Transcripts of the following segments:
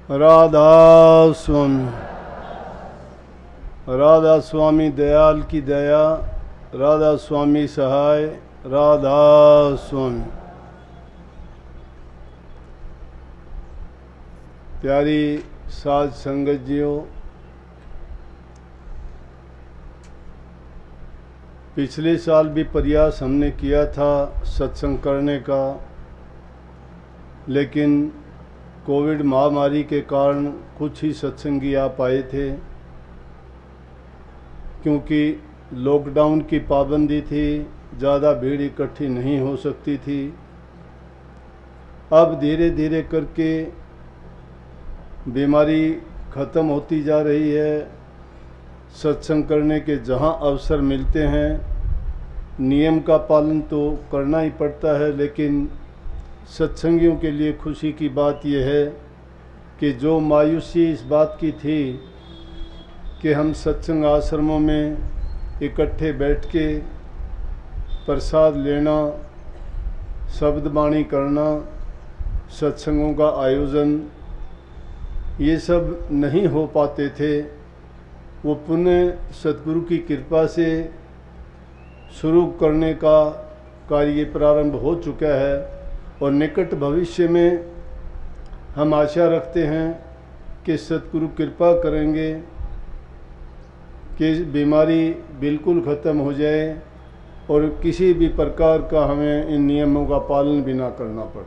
राधा स्वामी। राधा स्वामी दयाल की दया, राधा स्वामी सहाय, राधा स्वामी। प्यारी साध संगत जियों, पिछले साल भी प्रयास हमने किया था सत्संग करने का, लेकिन कोविड महामारी के कारण कुछ ही सत्संगी आ पाए थे, क्योंकि लॉकडाउन की पाबंदी थी, ज़्यादा भीड़ इकट्ठी नहीं हो सकती थी। अब धीरे धीरे करके बीमारी ख़त्म होती जा रही है। सत्संग करने के जहाँ अवसर मिलते हैं, नियम का पालन तो करना ही पड़ता है, लेकिन सत्संगियों के लिए खुशी की बात यह है कि जो मायूसी इस बात की थी कि हम सत्संग आश्रमों में इकट्ठे बैठ के प्रसाद लेना, शब्द वाणी करना, सत्संगों का आयोजन, ये सब नहीं हो पाते थे, वो पुनः सद्गुरु की कृपा से शुरू करने का कार्य प्रारंभ हो चुका है। और निकट भविष्य में हम आशा रखते हैं कि सद्गुरु कृपा करेंगे कि बीमारी बिल्कुल ख़त्म हो जाए और किसी भी प्रकार का हमें इन नियमों का पालन भी ना करना पड़े।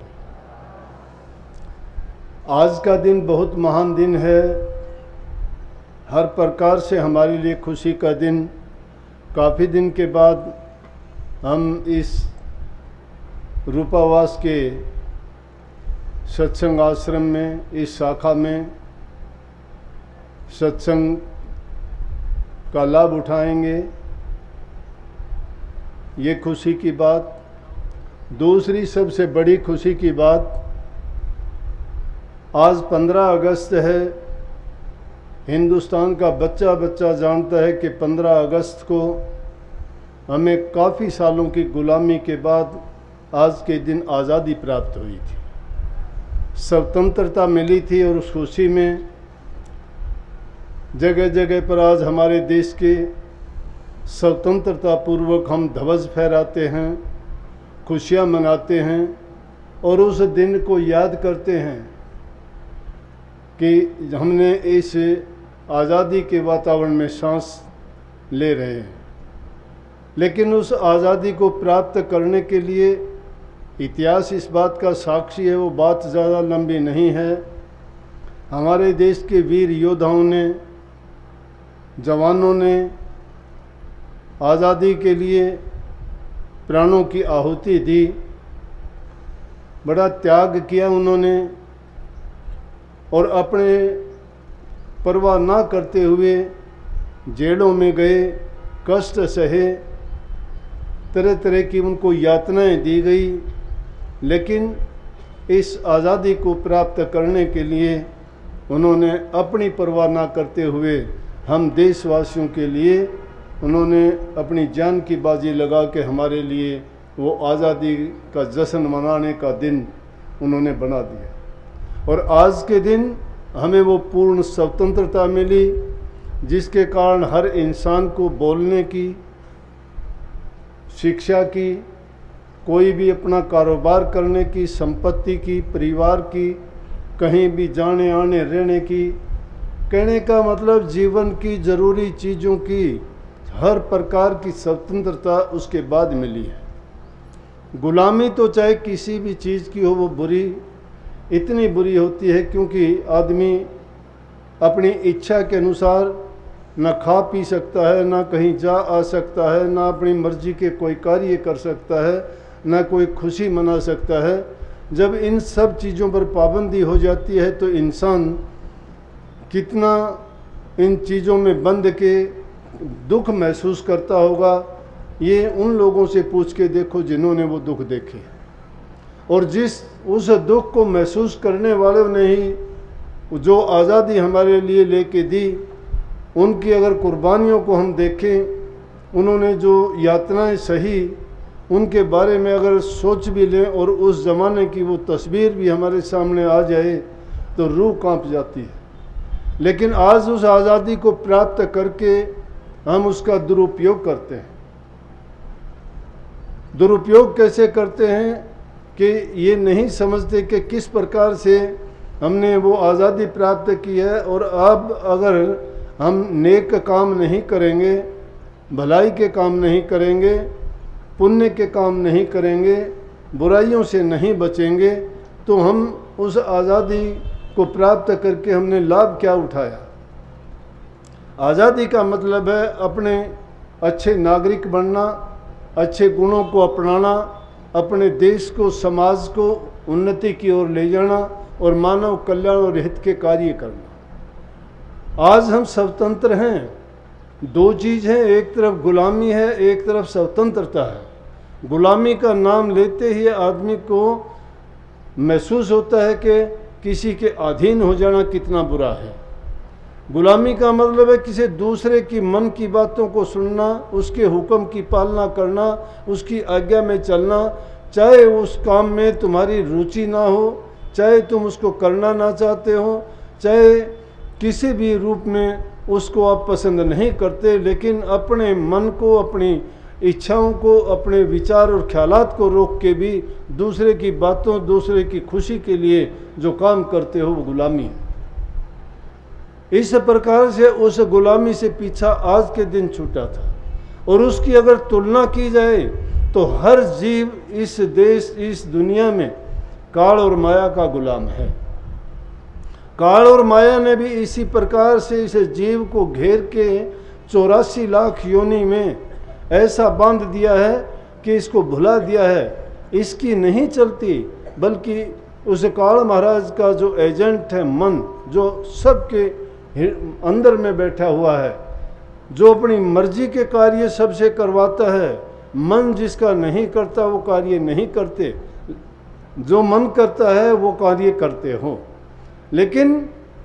आज का दिन बहुत महान दिन है, हर प्रकार से हमारे लिए खुशी का दिन। काफ़ी दिन के बाद हम इस रूपावास के सत्संग आश्रम में, इस शाखा में सत्संग का लाभ उठाएंगे, ये खुशी की बात। दूसरी सबसे बड़ी खुशी की बात, आज 15 अगस्त है। हिंदुस्तान का बच्चा बच्चा जानता है कि 15 अगस्त को हमें काफ़ी सालों की गुलामी के बाद आज के दिन आज़ादी प्राप्त हुई थी, स्वतंत्रता मिली थी। और उस खुशी में जगह जगह पर आज हमारे देश के स्वतंत्रता पूर्वक हम ध्वज फहराते हैं, खुशियाँ मनाते हैं और उस दिन को याद करते हैं कि हमने इस आज़ादी के वातावरण में सांस ले रहे हैं। लेकिन उस आज़ादी को प्राप्त करने के लिए इतिहास इस बात का साक्षी है, वो बात ज़्यादा लंबी नहीं है। हमारे देश के वीर योद्धाओं ने, जवानों ने आज़ादी के लिए प्राणों की आहुति दी, बड़ा त्याग किया उन्होंने, और अपने परवाह ना करते हुए जेलों में गए, कष्ट सहे, तरह तरह की उनको यातनाएं दी गई। लेकिन इस आज़ादी को प्राप्त करने के लिए उन्होंने अपनी परवाह ना करते हुए हम देशवासियों के लिए उन्होंने अपनी जान की बाजी लगा के हमारे लिए वो आज़ादी का जश्न मनाने का दिन उन्होंने बना दिया। और आज के दिन हमें वो पूर्ण स्वतंत्रता मिली, जिसके कारण हर इंसान को बोलने की, शिक्षा की, कोई भी अपना कारोबार करने की, संपत्ति की, परिवार की, कहीं भी जाने आने रहने की, कहने का मतलब जीवन की ज़रूरी चीज़ों की हर प्रकार की स्वतंत्रता उसके बाद मिली है। गुलामी तो चाहे किसी भी चीज़ की हो, वो बुरी, इतनी बुरी होती है क्योंकि आदमी अपनी इच्छा के अनुसार न खा पी सकता है, ना कहीं जा आ सकता है, ना अपनी मर्जी के कोई कार्य कर सकता है, ना कोई खुशी मना सकता है। जब इन सब चीज़ों पर पाबंदी हो जाती है तो इंसान कितना इन चीज़ों में बंध के दुख महसूस करता होगा, ये उन लोगों से पूछ के देखो जिन्होंने वो दुख देखे। और जिस उस दुख को महसूस करने वालों ने ही जो आज़ादी हमारे लिए लेके दी, उनकी अगर कुर्बानियों को हम देखें, उन्होंने जो यातनाएं सही, उनके बारे में अगर सोच भी लें और उस ज़माने की वो तस्वीर भी हमारे सामने आ जाए, तो रूह कांप जाती है। लेकिन आज उस आज़ादी को प्राप्त करके हम उसका दुरुपयोग करते हैं। दुरुपयोग कैसे करते हैं कि ये नहीं समझते कि किस प्रकार से हमने वो आज़ादी प्राप्त की है, और अब अगर हम नेक काम नहीं करेंगे, भलाई के काम नहीं करेंगे, पुण्य के काम नहीं करेंगे, बुराइयों से नहीं बचेंगे, तो हम उस आज़ादी को प्राप्त करके हमने लाभ क्या उठाया। आज़ादी का मतलब है अपने अच्छे नागरिक बनना, अच्छे गुणों को अपनाना, अपने देश को, समाज को उन्नति की ओर ले जाना और मानव कल्याण और हित के कार्य करना। आज हम स्वतंत्र हैं। दो चीज़ हैं, एक तरफ गुलामी है, एक तरफ स्वतंत्रता है। गुलामी का नाम लेते ही आदमी को महसूस होता है कि किसी के अधीन हो जाना कितना बुरा है। गुलामी का मतलब है किसी दूसरे की मन की बातों को सुनना, उसके हुक्म की पालना करना, उसकी आज्ञा में चलना, चाहे उस काम में तुम्हारी रुचि ना हो, चाहे तुम उसको करना ना चाहते हो, चाहे किसी भी रूप में उसको आप पसंद नहीं करते, लेकिन अपने मन को, अपनी इच्छाओं को, अपने विचार और ख्यालात को रोक के भी दूसरे की बातों, दूसरे की खुशी के लिए जो काम करते हो वो गुलामी है। इस प्रकार से उस गुलामी से पीछा आज के दिन छूटा था। और उसकी अगर तुलना की जाए तो हर जीव इस देश, इस दुनिया में काल और माया का गुलाम है। काल और माया ने भी इसी प्रकार से इस जीव को घेर के 84 लाख योनि में ऐसा बांध दिया है कि इसको भुला दिया है, इसकी नहीं चलती, बल्कि उस काल महाराज का जो एजेंट है मन, जो सबके अंदर में बैठा हुआ है, जो अपनी मर्जी के कार्य सबसे करवाता है। मन जिसका नहीं करता वो कार्य नहीं करते, जो मन करता है वो कार्य करते हो। लेकिन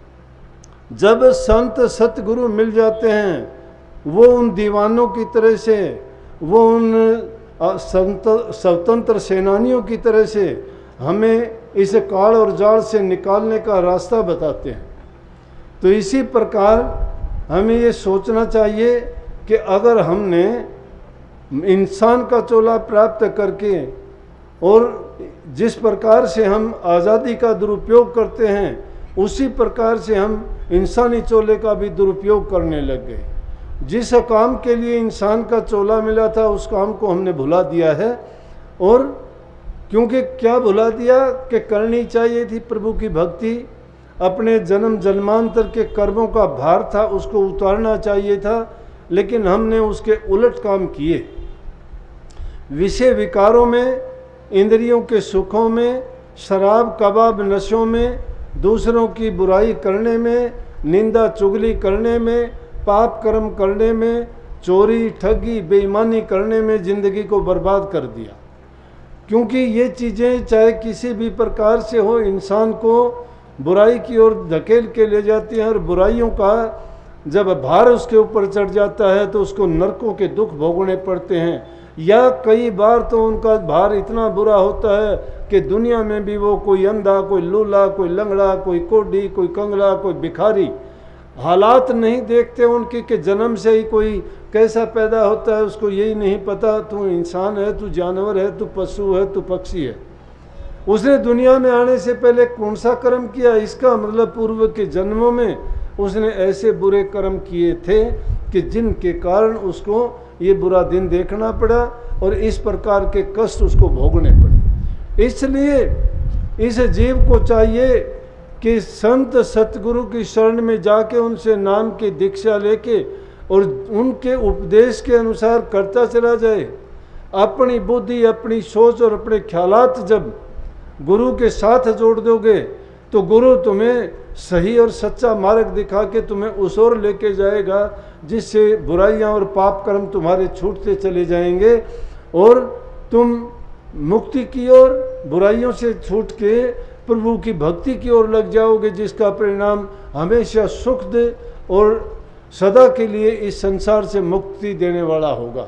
जब संत सतगुरु मिल जाते हैं, वो उन दीवानों की तरह से, वो उन स्वतंत्र सेनानियों की तरह से हमें इस काल और जाल से निकालने का रास्ता बताते हैं। तो इसी प्रकार हमें ये सोचना चाहिए कि अगर हमने इंसान का चोला प्राप्त करके और जिस प्रकार से हम आज़ादी का दुरुपयोग करते हैं, उसी प्रकार से हम इंसानी चोले का भी दुरुपयोग करने लग गए। जिस काम के लिए इंसान का चोला मिला था उस काम को हमने भुला दिया है। और क्योंकि क्या भुला दिया कि करनी चाहिए थी प्रभु की भक्ति, अपने जन्म जन्मांतर के कर्मों का भार था उसको उतारना चाहिए था, लेकिन हमने उसके उलट काम किए। विषय विकारों में, इंद्रियों के सुखों में, शराब कबाब नशों में, दूसरों की बुराई करने में, निंदा चुगली करने में, पाप कर्म करने में, चोरी ठगी बेईमानी करने में ज़िंदगी को बर्बाद कर दिया। क्योंकि ये चीज़ें चाहे किसी भी प्रकार से हो, इंसान को बुराई की ओर धकेल के ले जाती हैं, और बुराइयों का जब भार उसके ऊपर चढ़ जाता है तो उसको नरकों के दुख भोगने पड़ते हैं। या कई बार तो उनका भार इतना बुरा होता है कि दुनिया में भी वो कोई अंधा, कोई लूला, कोई लंगड़ा, कोई कोडी, कोई कंगला, कोई भिखारी, हालात नहीं देखते उनके कि जन्म से ही कोई कैसा पैदा होता है, उसको यही नहीं पता तू इंसान है, तू जानवर है, तू पशु है, तू पक्षी है। उसने दुनिया में आने से पहले कौन सा कर्म किया, इसका मतलब पूर्व के जन्मों में उसने ऐसे बुरे कर्म किए थे कि जिनके कारण उसको ये बुरा दिन देखना पड़ा और इस प्रकार के कष्ट उसको भोगने पड़े। इसलिए इस जीव को चाहिए कि संत सतगुरु की शरण में जाके उनसे नाम की दीक्षा लेके और उनके उपदेश के अनुसार करता चला जाए। अपनी बुद्धि, अपनी सोच और अपने ख्यालात जब गुरु के साथ जोड़ दोगे तो गुरु तुम्हें सही और सच्चा मार्ग दिखा के तुम्हें उस ओर लेके जाएगा जिससे बुराइयां और पाप कर्म तुम्हारे छूटते चले जाएंगे और तुम मुक्ति की ओर, बुराइयों से छूट के प्रभु की भक्ति की ओर लग जाओगे, जिसका परिणाम हमेशा सुख दे और सदा के लिए इस संसार से मुक्ति देने वाला होगा।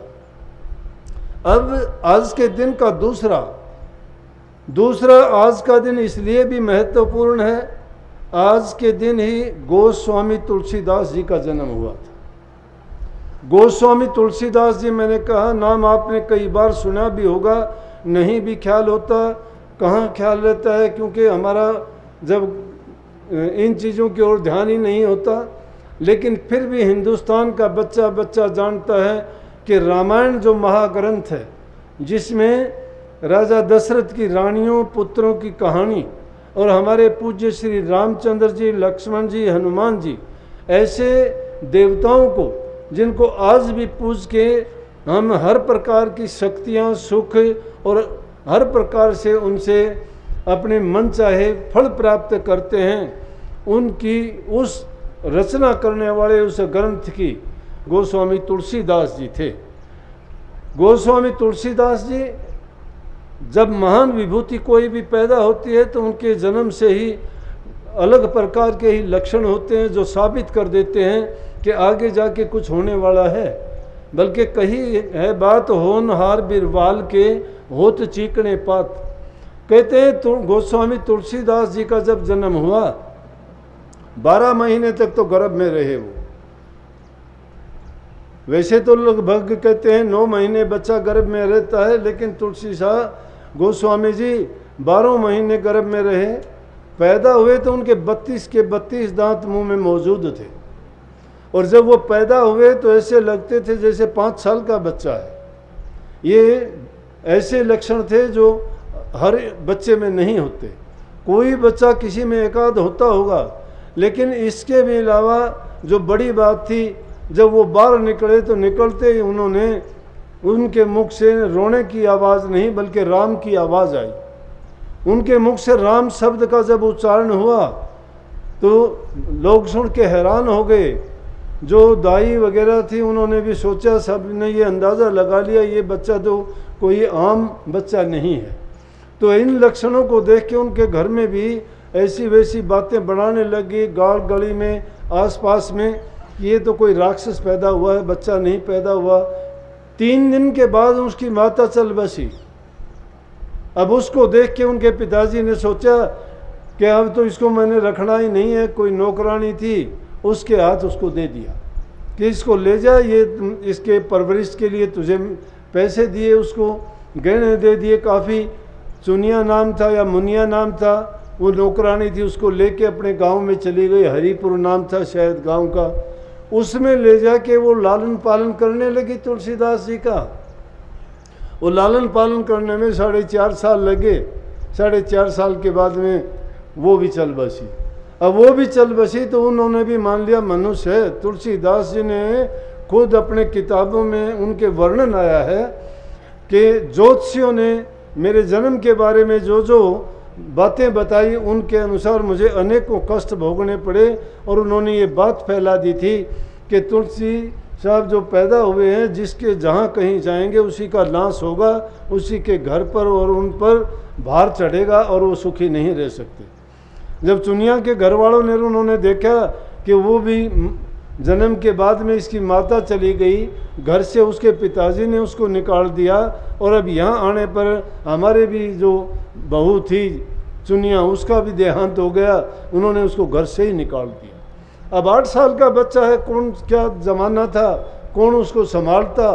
अब आज के दिन का दूसरा आज का दिन इसलिए भी महत्वपूर्ण है। आज के दिन ही गोस्वामी तुलसीदास जी का जन्म हुआ था। गोस्वामी तुलसीदास जी, मैंने कहा नाम आपने कई बार सुना भी होगा, नहीं भी ख्याल होता, कहाँ ख्याल रहता है, क्योंकि हमारा जब इन चीज़ों की ओर ध्यान ही नहीं होता। लेकिन फिर भी हिंदुस्तान का बच्चा बच्चा जानता है कि रामायण जो महाग्रंथ है, जिसमें राजा दशरथ की रानियों पुत्रों की कहानी और हमारे पूज्य श्री रामचंद्र जी, लक्ष्मण जी, हनुमान जी, ऐसे देवताओं को जिनको आज भी पूज के हम हर प्रकार की शक्तियाँ, सुख और हर प्रकार से उनसे अपने मन चाहे फल प्राप्त करते हैं, उनकी उस रचना करने वाले उस ग्रंथ की गोस्वामी तुलसीदास जी थे। गोस्वामी तुलसीदास जी, जब महान विभूति कोई भी पैदा होती है तो उनके जन्म से ही अलग प्रकार के ही लक्षण होते हैं जो साबित कर देते हैं कि आगे जाके कुछ होने वाला है। बल्कि कही है बात होनहार बिरवाल के होत चीकने पात। कहते हैं गोस्वामी तुलसीदास जी का जब जन्म हुआ 12 महीने तक तो गर्भ में रहे वो। वैसे तो लगभग कहते हैं 9 महीने बच्चा गर्भ में रहता है, लेकिन तुलसी शाह गोस्वामी जी 12 महीने गर्भ में रहे। पैदा हुए तो उनके 32 के 32 दांत मुंह में मौजूद थे, और जब वो पैदा हुए तो ऐसे लगते थे जैसे 5 साल का बच्चा है। ये ऐसे लक्षण थे जो हर बच्चे में नहीं होते। कोई बच्चा किसी में एकाध होता होगा, लेकिन इसके भी अलावा जो बड़ी बात थी, जब वो बाहर निकले तो निकलते ही उन्होंने उनके मुख से रोने की आवाज़ नहीं बल्कि राम की आवाज़ आई। उनके मुख से राम शब्द का जब उच्चारण हुआ तो लोग सुन के हैरान हो गए। जो दाई वगैरह थी उन्होंने भी सोचा, सब ने ये अंदाज़ा लगा लिया ये बच्चा तो कोई आम बच्चा नहीं है। तो इन लक्षणों को देख के उनके घर में भी ऐसी वैसी बातें बनाने लगी, गाड़ गली में, आसपास में, कि ये तो कोई राक्षस पैदा हुआ है, बच्चा नहीं पैदा हुआ। 3 दिन के बाद उसकी माता चल बसी। अब उसको देख के उनके पिताजी ने सोचा कि अब तो इसको मैंने रखना ही नहीं है। कोई नौकरानी थी, उसके हाथ उसको दे दिया कि इसको ले जा, ये इसके परवरिश के लिए तुझे पैसे दिए, उसको गहने दे दिए काफ़ी। चुनिया नाम था या मुनिया नाम था, वो नौकरानी थी, उसको लेके अपने गांव में चली गई। हरिपुर नाम था शायद गांव का। उसमें ले जाके वो लालन पालन करने लगी तुलसीदास जी का। वो लालन पालन करने में 4.5 साल लगे। 4.5 साल के बाद में वो भी चल बसी। अब वो भी चल बसी तो उन्होंने भी मान लिया मनुष्य है। तुलसीदास जी ने खुद अपने किताबों में उनके वर्णन आया है कि ज्योतिषियों ने मेरे जन्म के बारे में जो जो बातें बताई, उनके अनुसार मुझे अनेकों कष्ट भोगने पड़े। और उन्होंने ये बात फैला दी थी कि तुलसी साहब जो पैदा हुए हैं, जिसके जहाँ कहीं जाएंगे उसी का नाश होगा, उसी के घर पर और उन पर भार चढ़ेगा और वो सुखी नहीं रह सकते। जब चुनिया के घर वालों ने उन्होंने देखा कि वो भी जन्म के बाद में इसकी माता चली गई, घर से उसके पिताजी ने उसको निकाल दिया, और अब यहाँ आने पर हमारे भी जो बहू थी चुनिया, उसका भी देहांत हो गया, उन्होंने उसको घर से ही निकाल दिया। अब 8 साल का बच्चा है, कौन क्या ज़माना था, कौन उसको संभालता,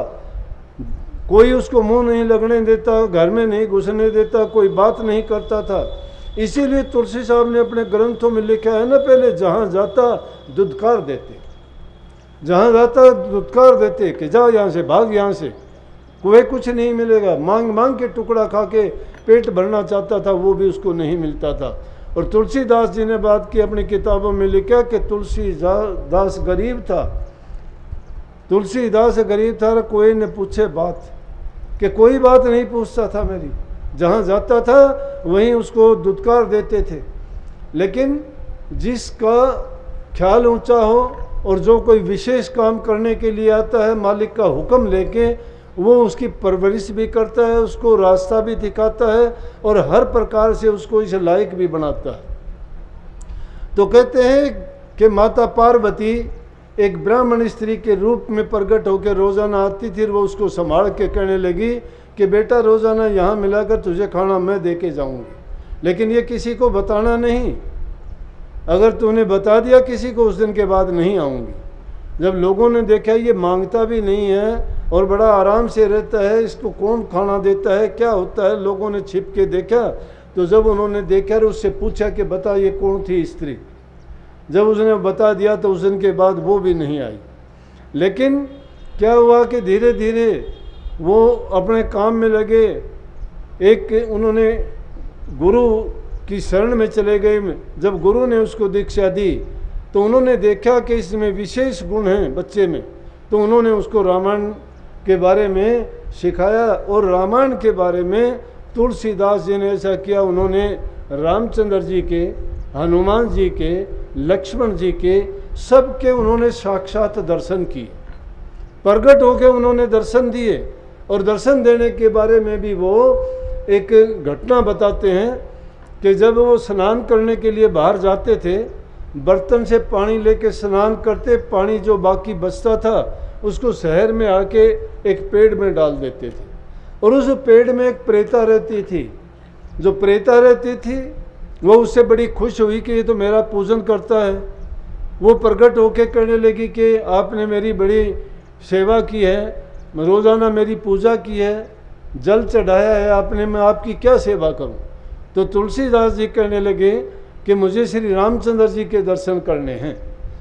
कोई उसको मुंह नहीं लगने देता, घर में नहीं घुसने देता, कोई बात नहीं करता था। इसीलिए तुलसी साहब ने अपने ग्रंथों में लिखा है ना, पहले जहाँ जाता दुदकार देते, जहाँ जाता दुदकार देते कि जाओ यहाँ से, भाग यहाँ से, कोई कुछ नहीं मिलेगा। मांग मांग के टुकड़ा खा के पेट भरना चाहता था, वो भी उसको नहीं मिलता था। और तुलसीदास जी ने बात की, अपनी किताबों में लिखा कि तुलसीदास गरीब था। तुलसीदास गरीब था, कोई ने पूछे बात कि कोई बात नहीं पूछता था मेरी। जहाँ जाता था वहीं उसको दुदकार देते थे। लेकिन जिसका ख्याल ऊंचा हो और जो कोई विशेष काम करने के लिए आता है, मालिक का हुक्म लेके, वो उसकी परवरिश भी करता है, उसको रास्ता भी दिखाता है और हर प्रकार से उसको इस लायक भी बनाता है। तो कहते हैं कि माता पार्वती एक ब्राह्मण स्त्री के रूप में प्रकट होकर रोज़ाना आती थी। वो उसको संभाल के कहने लगी कि बेटा रोज़ाना यहाँ मिलाकर तुझे खाना मैं दे के जाऊँगी, लेकिन ये किसी को बताना नहीं। अगर तूने बता दिया किसी को उस दिन के बाद नहीं आऊँगी। जब लोगों ने देखा ये मांगता भी नहीं है और बड़ा आराम से रहता है, इसको कौन खाना देता है, क्या होता है, लोगों ने छिप के देखा। तो जब उन्होंने देखा और उससे पूछा कि बता ये कौन थी स्त्री, जब उसने बता दिया तो उस दिन के बाद वो भी नहीं आई। लेकिन क्या हुआ कि धीरे धीरे वो अपने काम में लगे। एक उन्होंने गुरु की शरण में चले गए। जब गुरु ने उसको दीक्षा दी तो उन्होंने देखा कि इसमें विशेष गुण हैं बच्चे में, तो उन्होंने उसको रामायण के बारे में सिखाया। और रामायण के बारे में तुलसीदास जी ने ऐसा किया, उन्होंने रामचंद्र जी के, हनुमान जी के, लक्ष्मण जी के, सबके उन्होंने साक्षात दर्शन किए, प्रगट होकर उन्होंने दर्शन दिए। और दर्शन देने के बारे में भी वो एक घटना बताते हैं कि जब वो स्नान करने के लिए बाहर जाते थे, बर्तन से पानी लेके स्नान करते, पानी जो बाकी बचता था उसको शहर में आके एक पेड़ में डाल देते थे। और उस पेड़ में एक प्रेता रहती थी। जो प्रेता रहती थी वो उससे बड़ी खुश हुई कि ये तो मेरा पूजन करता है। वो प्रकट होके कहने लगी कि आपने मेरी बड़ी सेवा की है, रोज़ाना मेरी पूजा की है, जल चढ़ाया है आपने, मैं आपकी क्या सेवा करूं। तो तुलसीदास जी कहने लगे कि मुझे श्री रामचंद्र जी के दर्शन करने हैं।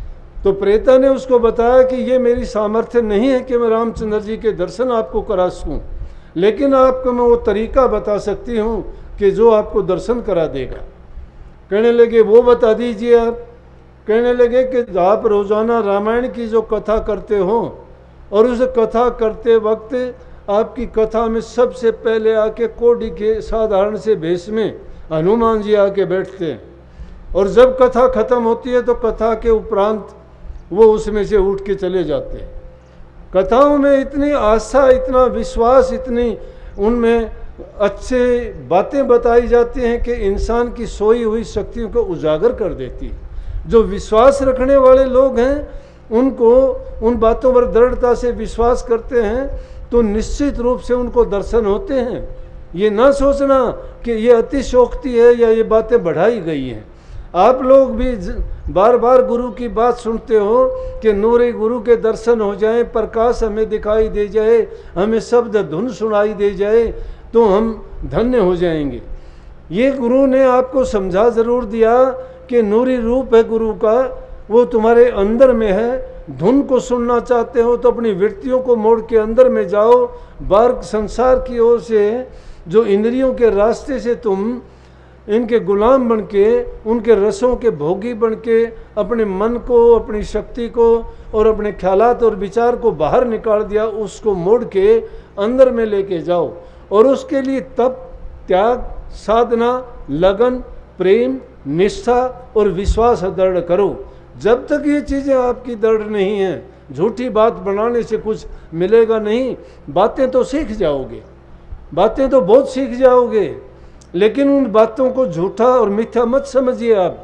तो प्रेता ने उसको बताया कि ये मेरी सामर्थ्य नहीं है कि मैं रामचंद्र जी के दर्शन आपको करा सकूं, लेकिन आपको मैं वो तरीका बता सकती हूँ कि जो आपको दर्शन करा देगा। कहने लगे वो बता दीजिए आप। कहने लगे कि आप रोज़ाना रामायण की जो कथा करते हो और उस कथा करते वक्त आपकी कथा में सबसे पहले आके कोढ़ी के साधारण से भेष में हनुमान जी आके बैठते हैं, और जब कथा खत्म होती है तो कथा के उपरांत वो उसमें से उठ के चले जाते हैं। कथाओं में इतनी आस्था, इतना विश्वास, इतनी उनमें अच्छे बातें बताई जाती हैं कि इंसान की सोई हुई शक्तियों को उजागर कर देती है। जो विश्वास रखने वाले लोग हैं उनको उन बातों पर दृढ़ता से विश्वास करते हैं तो निश्चित रूप से उनको दर्शन होते हैं। ये ना सोचना कि ये अतिशोक्ति है या ये बातें बढ़ाई गई हैं। आप लोग भी बार बार गुरु की बात सुनते हो कि नूरे गुरु के दर्शन हो जाए, प्रकाश हमें दिखाई दे जाए, हमें शब्द धुन सुनाई दे जाए तो हम धन्य हो जाएंगे। ये गुरु ने आपको समझा ज़रूर दिया कि नूरी रूप है गुरु का, वो तुम्हारे अंदर में है। धुन को सुनना चाहते हो तो अपनी वृत्तियों को मोड़ के अंदर में जाओ। बाहर संसार की ओर से जो इंद्रियों के रास्ते से तुम इनके गुलाम बन के, उनके रसों के भोगी बन के अपने मन को, अपनी शक्ति को और अपने ख्यालात और विचार को बाहर निकाल दिया, उसको मोड़ के अंदर में लेके जाओ। और उसके लिए तप, त्याग, साधना, लगन, प्रेम, निष्ठा और विश्वास दृढ़ करो। जब तक ये चीज़ें आपकी दृढ़ नहीं हैं, झूठी बात बनाने से कुछ मिलेगा नहीं। बातें तो सीख जाओगे, बातें तो बहुत सीख जाओगे, लेकिन उन बातों को झूठा और मिथ्या मत समझिए आप।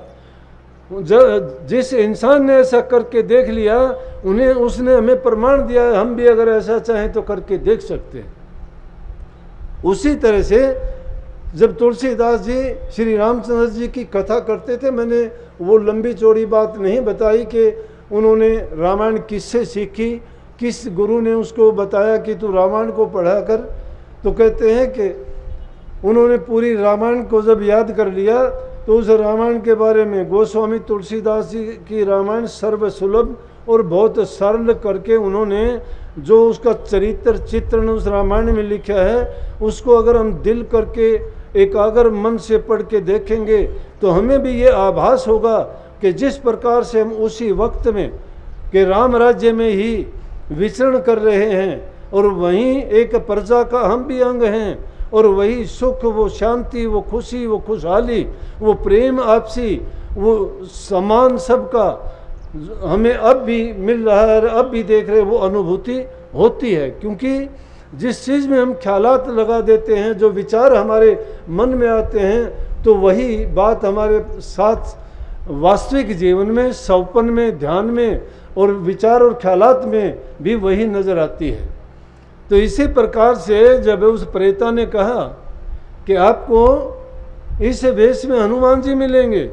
जिस इंसान ने ऐसा करके देख लिया, उसने हमें प्रमाण दिया है, हम भी अगर ऐसा चाहें तो करके देख सकते हैं। उसी तरह से जब तुलसीदास जी श्री रामचंद्र जी की कथा करते थे, मैंने वो लंबी चौड़ी बात नहीं बताई कि उन्होंने रामायण किससे सीखी, किस गुरु ने उसको बताया कि तू रामायण को पढ़ा कर। तो कहते हैं कि उन्होंने पूरी रामायण को जब याद कर लिया तो उस रामायण के बारे में गोस्वामी तुलसीदास जी की रामायण सर्वसुलभ और बहुत सरल करके उन्होंने जो उसका चरित्र चित्रण उस रामायण में लिखा है, उसको अगर हम दिल करके एकाग्र मन से पढ़ के देखेंगे तो हमें भी ये आभास होगा कि जिस प्रकार से हम उसी वक्त में कि राम राज्य में ही विचरण कर रहे हैं और वहीं एक प्रजा का हम भी अंग हैं, और वही सुख, वो शांति, वो खुशी, वो खुशहाली, वो प्रेम आपसी, वो समान सबका हमें अब भी मिल रहा है, अब भी देख रहे, वो अनुभूति होती है। क्योंकि जिस चीज़ में हम ख्यालात लगा देते हैं, जो विचार हमारे मन में आते हैं, तो वही बात हमारे साथ वास्तविक जीवन में, सौपन में, ध्यान में और विचार और ख्यालात में भी वही नज़र आती है। तो इसी प्रकार से जब उस प्रेता ने कहा कि आपको इस वेश में हनुमान जी मिलेंगे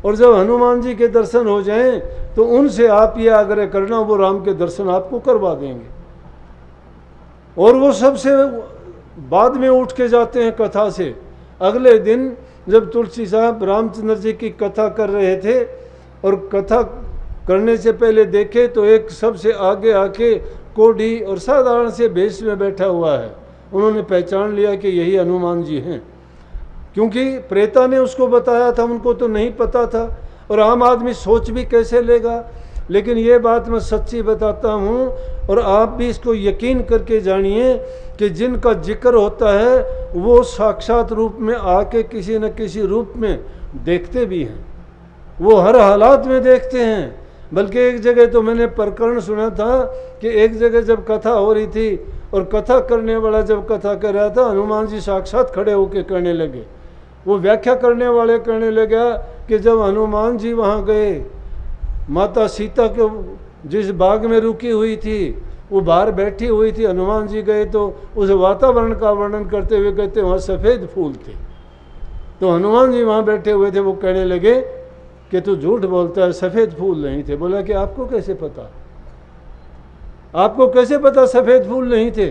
और जब हनुमान जी के दर्शन हो जाएं तो उनसे आप ये आग्रह करना, वो राम के दर्शन आपको करवा देंगे। और वो सबसे बाद में उठ के जाते हैं कथा से। अगले दिन जब तुलसी साहब रामचंद्र जी की कथा कर रहे थे और कथा करने से पहले देखे तो एक सबसे आगे आके कोढ़ी और साधारण से भेष में बैठा हुआ है। उन्होंने पहचान लिया कि यही हनुमान जी हैं, क्योंकि प्रेता ने उसको बताया था, उनको तो नहीं पता था। और आम आदमी सोच भी कैसे लेगा, लेकिन ये बात मैं सच्ची बताता हूँ और आप भी इसको यकीन करके जानिए कि जिनका जिक्र होता है वो साक्षात रूप में आके किसी न किसी रूप में देखते भी हैं, वो हर हालात में देखते हैं। बल्कि एक जगह तो मैंने प्रकरण सुना था कि एक जगह जब कथा हो रही थी और कथा करने वाला जब कथा कर रहा था, हनुमान जी साक्षात खड़े होकर कहने लगे। वो व्याख्या करने वाले कहने लगा कि जब हनुमान जी वहाँ गए, माता सीता के जिस बाग में रुकी हुई थी वो बाहर बैठी हुई थी, हनुमान जी गए तो उस वातावरण का वर्णन करते हुए कहते वहाँ सफ़ेद फूल थे। तो हनुमान जी वहाँ बैठे हुए थे, वो कहने लगे कि तू झूठ बोलता है, सफ़ेद फूल नहीं थे। बोला कि आपको कैसे पता, आपको कैसे पता सफ़ेद फूल नहीं थे?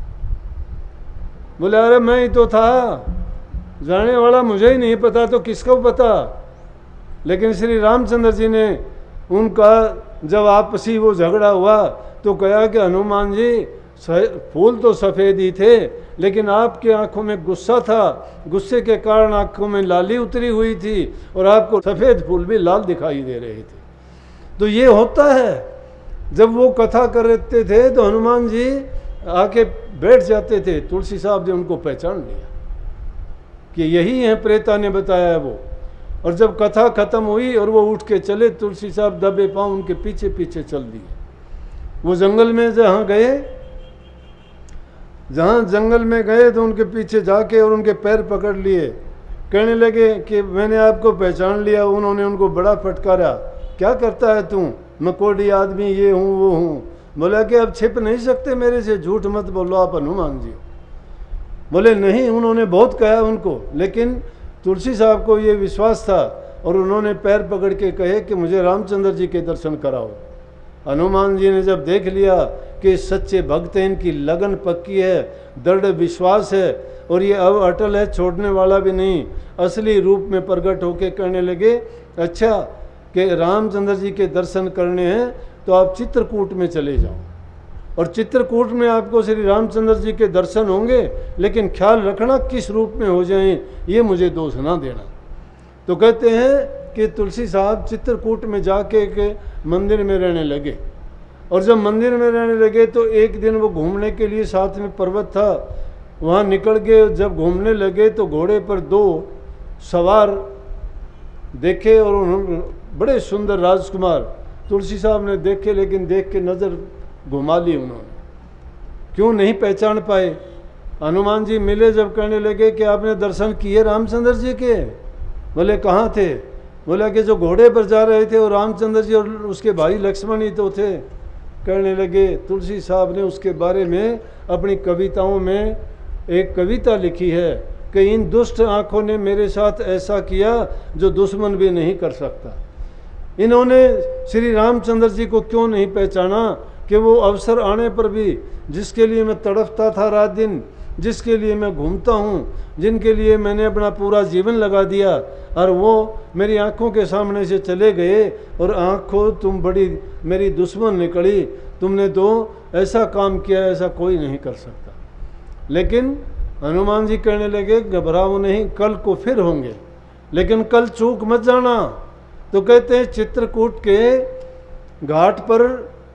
बोले अरे मैं ही तो था, जाने वाला मुझे ही नहीं पता तो किसको पता। लेकिन श्री रामचंद्र जी ने उनका जब आपसी वो झगड़ा हुआ तो कहा कि हनुमान जी फूल तो सफ़ेद ही थे, लेकिन आपके आंखों में गुस्सा था, गुस्से के कारण आंखों में लाली उतरी हुई थी और आपको सफ़ेद फूल भी लाल दिखाई दे रहे थे। तो ये होता है, जब वो कथा करते थे तो हनुमान जी आके बैठ जाते थे। तुलसी साहब ने उनको पहचान लिया कि यही है, प्रेता ने बताया है वो। और जब कथा खत्म हुई और वो उठ के चले, तुलसी साहब दबे पांव उनके पीछे पीछे चल दिए। वो जंगल में जहाँ जंगल में गए तो उनके पीछे जाके और उनके पैर पकड़ लिए, कहने लगे कि मैंने आपको पहचान लिया। उन्होंने उनको बड़ा फटकारा, क्या करता है तू, मैं कोढ़ी आदमी, ये हूँ वो हूँ। बोला कि अब छिप नहीं सकते मेरे से, झूठ मत बोलो, आप हनुमान जी हो। बोले नहीं, उन्होंने बहुत कहा उनको, लेकिन तुलसी साहब को ये विश्वास था और उन्होंने पैर पकड़ के कहे कि मुझे रामचंद्र जी के दर्शन कराओ। हनुमान जी ने जब देख लिया कि सच्चे भक्त हैं, इनकी लगन पक्की है, दृढ़ विश्वास है और ये अब अटल है, छोड़ने वाला भी नहीं, असली रूप में प्रकट होके कहने लगे अच्छा कि रामचंद्र जी के दर्शन करने हैं तो आप चित्रकूट में चले जाओ और चित्रकूट में आपको श्री रामचंद्र जी के दर्शन होंगे, लेकिन ख्याल रखना किस रूप में हो जाएं, ये मुझे दोष ना देना। तो कहते हैं कि तुलसी साहब चित्रकूट में जाके के मंदिर में रहने लगे। और जब मंदिर में रहने लगे तो एक दिन वो घूमने के लिए, साथ में पर्वत था, वहाँ निकल के जब घूमने लगे तो घोड़े पर दो सवार देखे और उन्होंने बड़े सुंदर राजकुमार तुलसी साहब ने देखे, लेकिन देख के नज़र घुमा ली उन्होंने, क्यों नहीं पहचान पाए। हनुमान जी मिले, जब कहने लगे कि आपने दर्शन किए रामचंद्र जी के? बोले कहाँ थे? बोला कि जो घोड़े पर जा रहे थे वो रामचंद्र जी और उसके भाई लक्ष्मण ही तो थे। कहने लगे, तुलसी साहब ने उसके बारे में अपनी कविताओं में एक कविता लिखी है कि इन दुष्ट आँखों ने मेरे साथ ऐसा किया जो दुश्मन भी नहीं कर सकता। इन्होंने श्री रामचंद्र जी को क्यों नहीं पहचाना कि वो अवसर आने पर भी, जिसके लिए मैं तड़पता था रात दिन, जिसके लिए मैं घूमता हूँ, जिनके लिए मैंने अपना पूरा जीवन लगा दिया, और वो मेरी आंखों के सामने से चले गए और आंखों तुम बड़ी मेरी दुश्मन निकली, तुमने तो ऐसा काम किया ऐसा कोई नहीं कर सकता। लेकिन हनुमान जी कहने लगे घबराओ नहीं, कल को फिर होंगे, लेकिन कल चूक मत जाना। तो कहते हैं चित्रकूट के घाट पर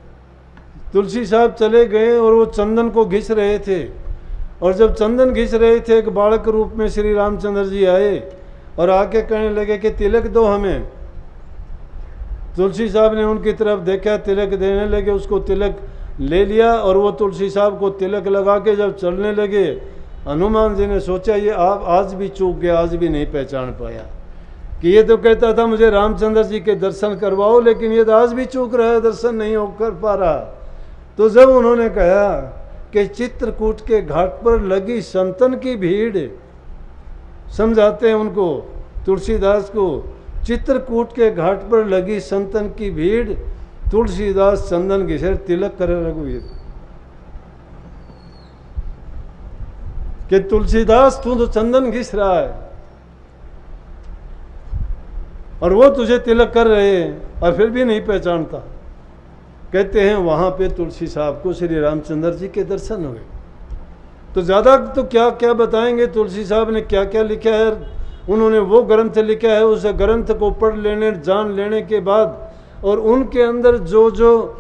तुलसी साहब चले गए और वो चंदन को घिस रहे थे, और जब चंदन घिस रहे थे एक बालक रूप में श्री रामचंद्र जी आए और आके कहने लगे कि तिलक दो हमें। तुलसी साहब ने उनकी तरफ देखा, तिलक देने लगे, उसको तिलक ले लिया और वो तुलसी साहब को तिलक लगा के जब चलने लगे, हनुमान जी ने सोचा ये आप आज भी चूक गया, आज भी नहीं पहचान पाया कि ये तो कहता था मुझे रामचंद्र जी के दर्शन करवाओ, लेकिन ये तो आज भी चूक रहा है, दर्शन नहीं हो कर पा रहा। तो जब उन्होंने कहा कि चित्रकूट के घाट पर लगी संतन की भीड़, समझाते हैं उनको तुलसीदास को चित्रकूट के घाट पर लगी संतन की भीड़, तुलसीदास चंदन घिसेर तिलक करे रघुवीर। कि तुलसीदास तू तो चंदन घिस रहा है और वो तुझे तिलक कर रहे हैं और फिर भी नहीं पहचानता। कहते हैं वहां पे तुलसी साहब को श्री रामचंद्र जी के दर्शन हुए। तो ज़्यादा तो क्या क्या बताएंगे, तुलसी साहब ने क्या क्या लिखा है। उन्होंने वो ग्रंथ लिखा है, उस ग्रंथ को पढ़ लेने जान लेने के बाद और उनके अंदर जो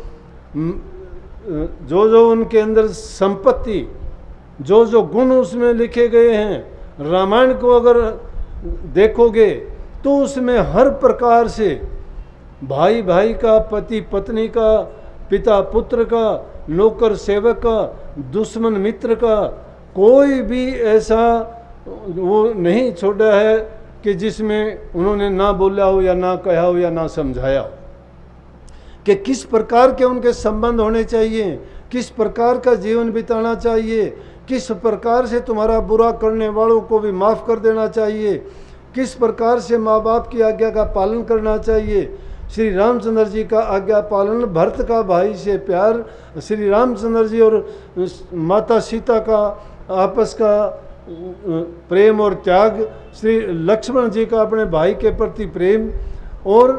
जो उनके अंदर संपत्ति, जो जो गुण उसमें लिखे गए हैं, रामायण को अगर देखोगे तो उसमें हर प्रकार से भाई भाई का, पति पत्नी का, पिता पुत्र का, नौकर सेवक का, दुश्मन मित्र का, कोई भी ऐसा वो नहीं छोड़ा है कि जिसमें उन्होंने ना बोला हो या ना कहा हो या ना समझाया हो कि किस प्रकार के उनके संबंध होने चाहिए, किस प्रकार का जीवन बिताना चाहिए, किस प्रकार से तुम्हारा बुरा करने वालों को भी माफ़ कर देना चाहिए, किस प्रकार से माँ बाप की आज्ञा का पालन करना चाहिए। श्री रामचंद्र जी का आज्ञा पालन, भरत का भाई से प्यार, श्री रामचंद्र जी और माता सीता का आपस का प्रेम और त्याग, श्री लक्ष्मण जी का अपने भाई के प्रति प्रेम, और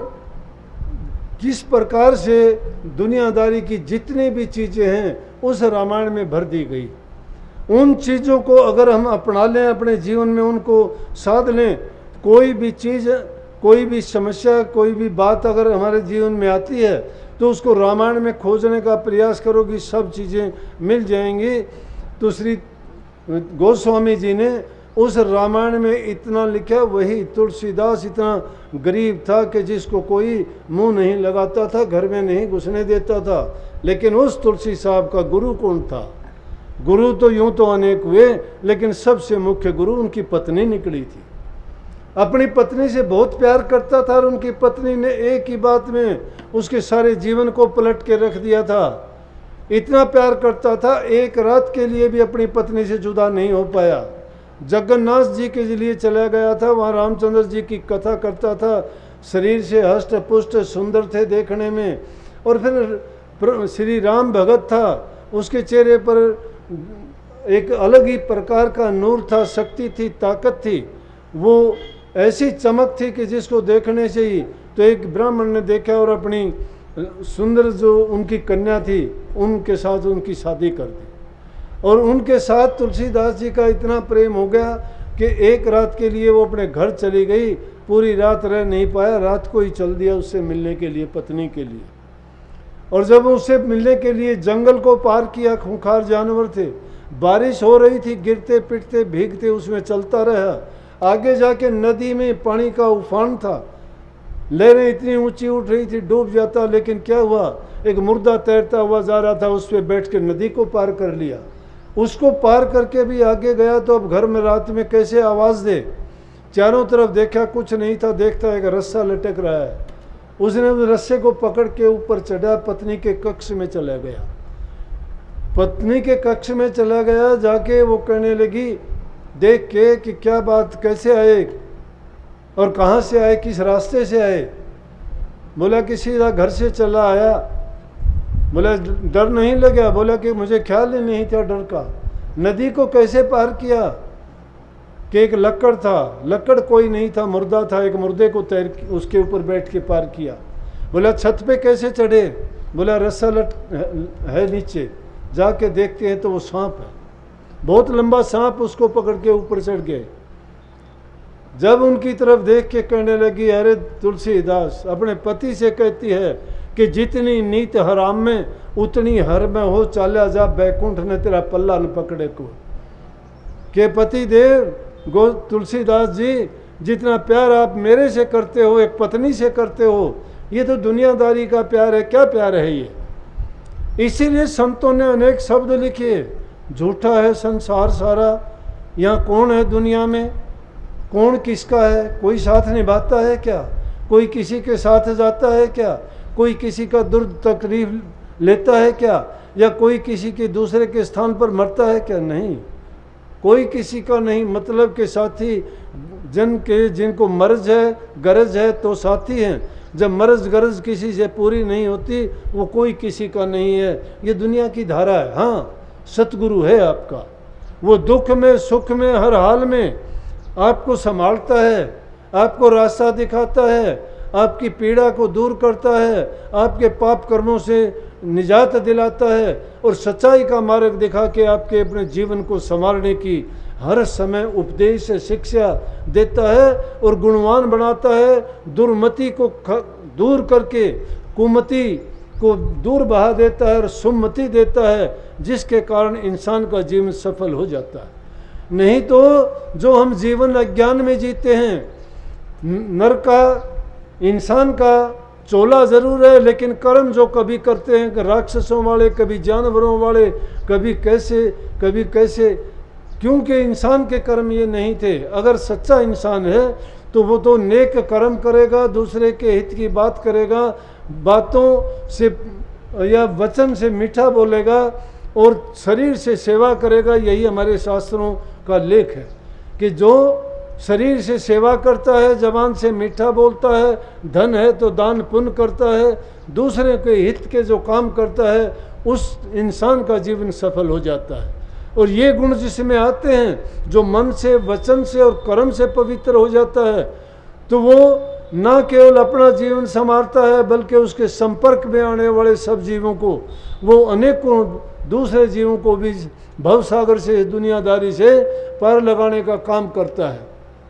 किस प्रकार से दुनियादारी की जितनी भी चीज़ें हैं उस रामायण में भर दी गई। उन चीज़ों को अगर हम अपना लें, अपने जीवन में उनको साध लें, कोई भी चीज़, कोई भी समस्या, कोई भी बात अगर हमारे जीवन में आती है तो उसको रामायण में खोजने का प्रयास करोगी, सब चीज़ें मिल जाएंगी। तो श्री गोस्वामी जी ने उस रामायण में इतना लिखा, वही तुलसीदास इतना गरीब था कि जिसको कोई मुंह नहीं लगाता था, घर में नहीं घुसने देता था। लेकिन उस तुलसी साहब का गुरु कौन था? गुरु तो यूं तो अनेक हुए, लेकिन सबसे मुख्य गुरु उनकी पत्नी निकली थी। अपनी पत्नी से बहुत प्यार करता था और उनकी पत्नी ने एक ही बात में उसके सारे जीवन को पलट के रख दिया था। इतना प्यार करता था, एक रात के लिए भी अपनी पत्नी से जुदा नहीं हो पाया। जगन्नाथ जी के लिए चला गया था, वहाँ रामचंद्र जी की कथा करता था, शरीर से हष्ट पुष्ट सुंदर थे देखने में। और फिर श्री राम भगत था, उसके चेहरे पर एक अलग ही प्रकार का नूर था, शक्ति थी, ताकत थी, वो ऐसी चमक थी कि जिसको देखने से ही तो एक ब्राह्मण ने देखा और अपनी सुंदर जो उनकी कन्या थी उनके साथ उनकी शादी कर दी। और उनके साथ तुलसीदास जी का इतना प्रेम हो गया कि एक रात के लिए वो अपने घर चली गई, पूरी रात रह नहीं पाया, रात को ही चल दिया उससे मिलने के लिए, पत्नी के लिए। और जब उससे मिलने के लिए जंगल को पार किया, खूंखार जानवर थे, बारिश हो रही थी, गिरते पिटते भीगते उसमें चलता रहा। आगे जाके नदी में पानी का उफान था, लहरें इतनी ऊंची उठ रही थी, डूब जाता। लेकिन क्या हुआ, एक मुर्दा तैरता हुआ जा रहा था, उस पर बैठ के नदी को पार कर लिया। उसको पार करके भी आगे गया तो अब घर में रात में कैसे आवाज़ दे। चारों तरफ देखा, कुछ नहीं था, देखता एक रस्सा लटक रहा है। उसने उस रस्से को पकड़ के ऊपर चढ़ा, पत्नी के कक्ष में चला गया। पत्नी के कक्ष में चला गया, जाके वो कहने लगी देख के कि क्या बात, कैसे आए और कहाँ से आए, किस रास्ते से आए। बोला कि सीधा घर से चला आया। बोला डर नहीं लगा? बोला कि मुझे ख्याल ही नहीं था डर का। नदी को कैसे पार किया? कि एक लक्कड़ था, लक्कड़ कोई नहीं था, मुर्दा था, एक मुर्दे को तैर उसके ऊपर बैठ के पार किया। बोला छत पे कैसे चढ़े? बोला रस्सा लट है नीचे, जाके देखते हैं तो वो सांप है, बहुत लंबा सांप, उसको पकड़ के ऊपर चढ़ गए। जब उनकी तरफ देख के कहने लगी, अरे तुलसीदास अपने पति से कहती है कि जितनी नीत हराम में उतनी हर में हो, चाला जा बैकुंठ ने तेरा पल्ला न पकड़े को। के पति देव गो तुलसीदास जी, जितना प्यार आप मेरे से करते हो, एक पत्नी से करते हो, ये तो दुनियादारी का प्यार है। क्या प्यार है ये? इसीलिए संतों ने अनेक शब्द लिखे, झूठा है संसार सारा, यहाँ कौन है दुनिया में, कौन किसका है, कोई साथ निभाता है क्या, कोई किसी के साथ जाता है क्या, कोई किसी का दुर्द तकलीफ लेता है क्या, या कोई किसी के दूसरे के स्थान पर मरता है क्या? नहीं, कोई किसी का नहीं। मतलब के साथी जिनको मर्ज है गरज है तो साथी हैं, जब मर्ज गरज किसी से पूरी नहीं होती वो कोई किसी का नहीं है। ये दुनिया की धारा है। हाँ, सतगुरु है आपका, वो दुख में सुख में हर हाल में आपको संभालता है, आपको रास्ता दिखाता है, आपकी पीड़ा को दूर करता है, आपके पाप कर्मों से निजात दिलाता है और सच्चाई का मार्ग दिखा के आपके अपने जीवन को संवारने की हर समय उपदेश शिक्षा देता है और गुणवान बनाता है। दुर्मति को दूर करके कुमति को दूर बहा देता है और सुमति देता है, जिसके कारण इंसान का जीवन सफल हो जाता है। नहीं तो जो हम जीवन अज्ञान में जीते हैं, नर का इंसान का चोला जरूर है, लेकिन कर्म जो कभी करते हैं राक्षसों वाले, कभी जानवरों वाले, कभी कैसे, क्योंकि इंसान के कर्म ये नहीं थे। अगर सच्चा इंसान है तो वो तो नेक कर्म करेगा, दूसरे के हित की बात करेगा, बातों से या वचन से मीठा बोलेगा और शरीर से सेवा करेगा। यही हमारे शास्त्रों का लेख है कि जो शरीर से सेवा करता है, जबान से मीठा बोलता है, धन है तो दान पुण्य करता है, दूसरे के हित के जो काम करता है, उस इंसान का जीवन सफल हो जाता है। और ये गुण जिसमें आते हैं, जो मन से वचन से और कर्म से पवित्र हो जाता है, तो वो ना केवल अपना जीवन संवारता है बल्कि उसके संपर्क में आने वाले सब जीवों को, वो अनेकों दूसरे जीवों को भी भवसागर से, दुनियादारी से पार लगाने का काम करता है।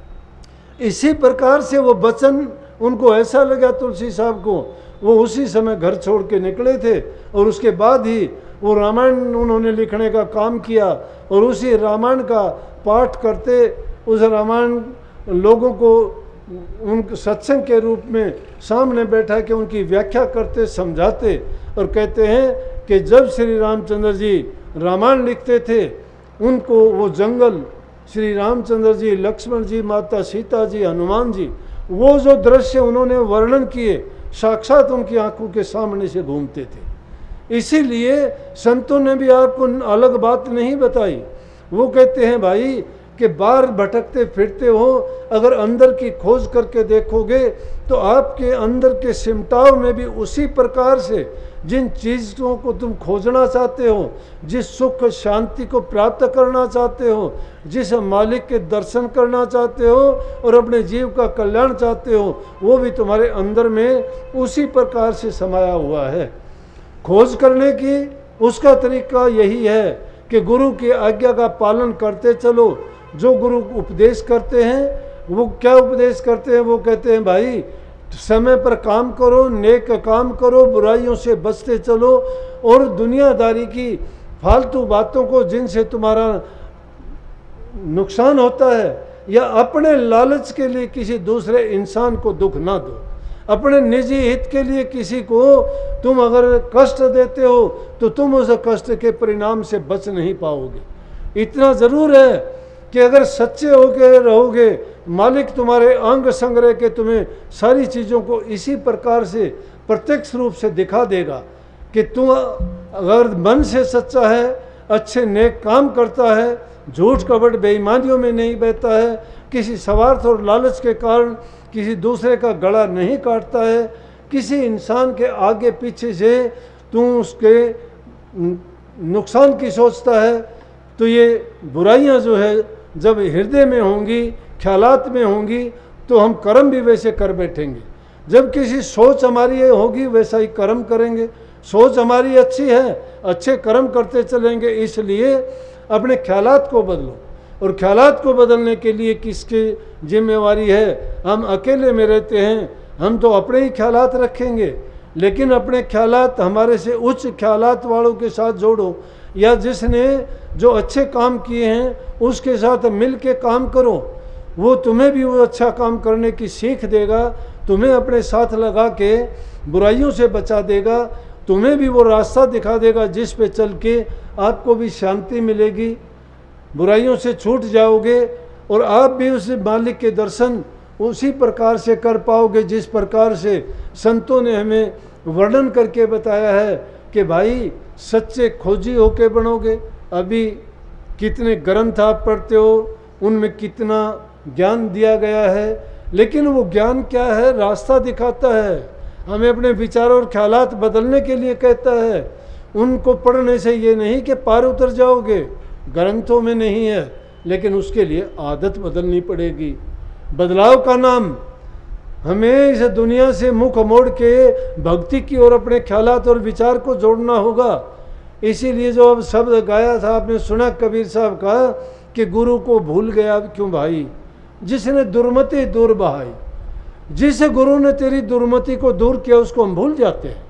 इसी प्रकार से वो वचन उनको ऐसा लगा तुलसी साहब को, वो उसी समय घर छोड़ के निकले थे और उसके बाद ही वो रामायण उन्होंने लिखने का काम किया और उसी रामायण का पाठ करते, उस रामायण लोगों को उन सत्संग के रूप में सामने बैठा के उनकी व्याख्या करते, समझाते और कहते हैं कि जब श्री रामचंद्र जी रामायण लिखते थे, उनको वो जंगल, श्री रामचंद्र जी, लक्ष्मण जी, माता सीता जी, हनुमान जी, वो जो दृश्य उन्होंने वर्णन किए साक्षात उनकी आंखों के सामने से घूमते थे। इसीलिए संतों ने भी आपको अलग बात नहीं बताई। वो कहते हैं भाई कि बाहर भटकते फिरते हो, अगर अंदर की खोज करके देखोगे तो आपके अंदर के सिमटाव में भी उसी प्रकार से जिन चीज़ों को तुम खोजना चाहते हो, जिस सुख शांति को प्राप्त करना चाहते हो, जिस मालिक के दर्शन करना चाहते हो और अपने जीव का कल्याण चाहते हो, वो भी तुम्हारे अंदर में उसी प्रकार से समाया हुआ है। खोज करने की उसका तरीका यही है कि गुरु की आज्ञा का पालन करते चलो। जो गुरु उपदेश करते हैं वो क्या उपदेश करते हैं? वो कहते हैं भाई समय पर काम करो, नेक काम करो, बुराइयों से बचते चलो और दुनियादारी की फालतू बातों को, जिनसे तुम्हारा नुकसान होता है या अपने लालच के लिए किसी दूसरे इंसान को दुख ना दो। अपने निजी हित के लिए किसी को तुम अगर कष्ट देते हो तो तुम उस कष्ट के परिणाम से बच नहीं पाओगे। इतना जरूर है कि अगर सच्चे होके रहोगे, मालिक तुम्हारे अंग संग्रह के तुम्हें सारी चीज़ों को इसी प्रकार से प्रत्यक्ष रूप से दिखा देगा कि तुम अगर मन से सच्चा है, अच्छे नेक काम करता है, झूठ कपट बेईमानियों में नहीं बहता है, किसी स्वार्थ और लालच के कारण किसी दूसरे का गला नहीं काटता है, किसी इंसान के आगे पीछे से तुम उसके नुकसान की सोचता है, तो ये बुराइयां जो है जब हृदय में होंगी, ख्यालात में होंगी, तो हम कर्म भी वैसे कर बैठेंगे। जब किसी सोच हमारी होगी वैसा ही कर्म करेंगे। सोच हमारी अच्छी है, अच्छे कर्म करते चलेंगे। इसलिए अपने ख्यालात को बदलो, और ख्यालात को बदलने के लिए किसकी जिम्मेवारी है? हम अकेले में रहते हैं, हम तो अपने ही ख्यालात रखेंगे, लेकिन अपने ख्यालात हमारे से उच्च ख्यालात वालों के साथ जोड़ो, या जिसने जो अच्छे काम किए हैं उसके साथ मिल के काम करो। वो तुम्हें भी वो अच्छा काम करने की सीख देगा, तुम्हें अपने साथ लगा के बुराइयों से बचा देगा, तुम्हें भी वो रास्ता दिखा देगा जिस पे चल के आपको भी शांति मिलेगी, बुराइयों से छूट जाओगे और आप भी उस मालिक के दर्शन उसी प्रकार से कर पाओगे जिस प्रकार से संतों ने हमें वर्णन करके बताया है कि भाई सच्चे खोजी होके बनोगे। अभी कितने ग्रंथ आप पढ़ते हो, उनमें कितना ज्ञान दिया गया है, लेकिन वो ज्ञान क्या है? रास्ता दिखाता है, हमें अपने विचार और ख्यालात बदलने के लिए कहता है। उनको पढ़ने से ये नहीं कि पार उतर जाओगे, ग्रंथों में नहीं है, लेकिन उसके लिए आदत बदलनी पड़ेगी। बदलाव का नाम हमें इस दुनिया से मुख मोड़ के भक्ति की ओर अपने ख्यालात और विचार को जोड़ना होगा। इसीलिए जो अब शब्द गाया था, आपने सुना कबीर साहब का कि गुरु को भूल गया क्यों भाई, जिसने दुर्मति दूर बहाई। जिस गुरु ने तेरी दुर्मति को दूर किया उसको हम भूल जाते हैं।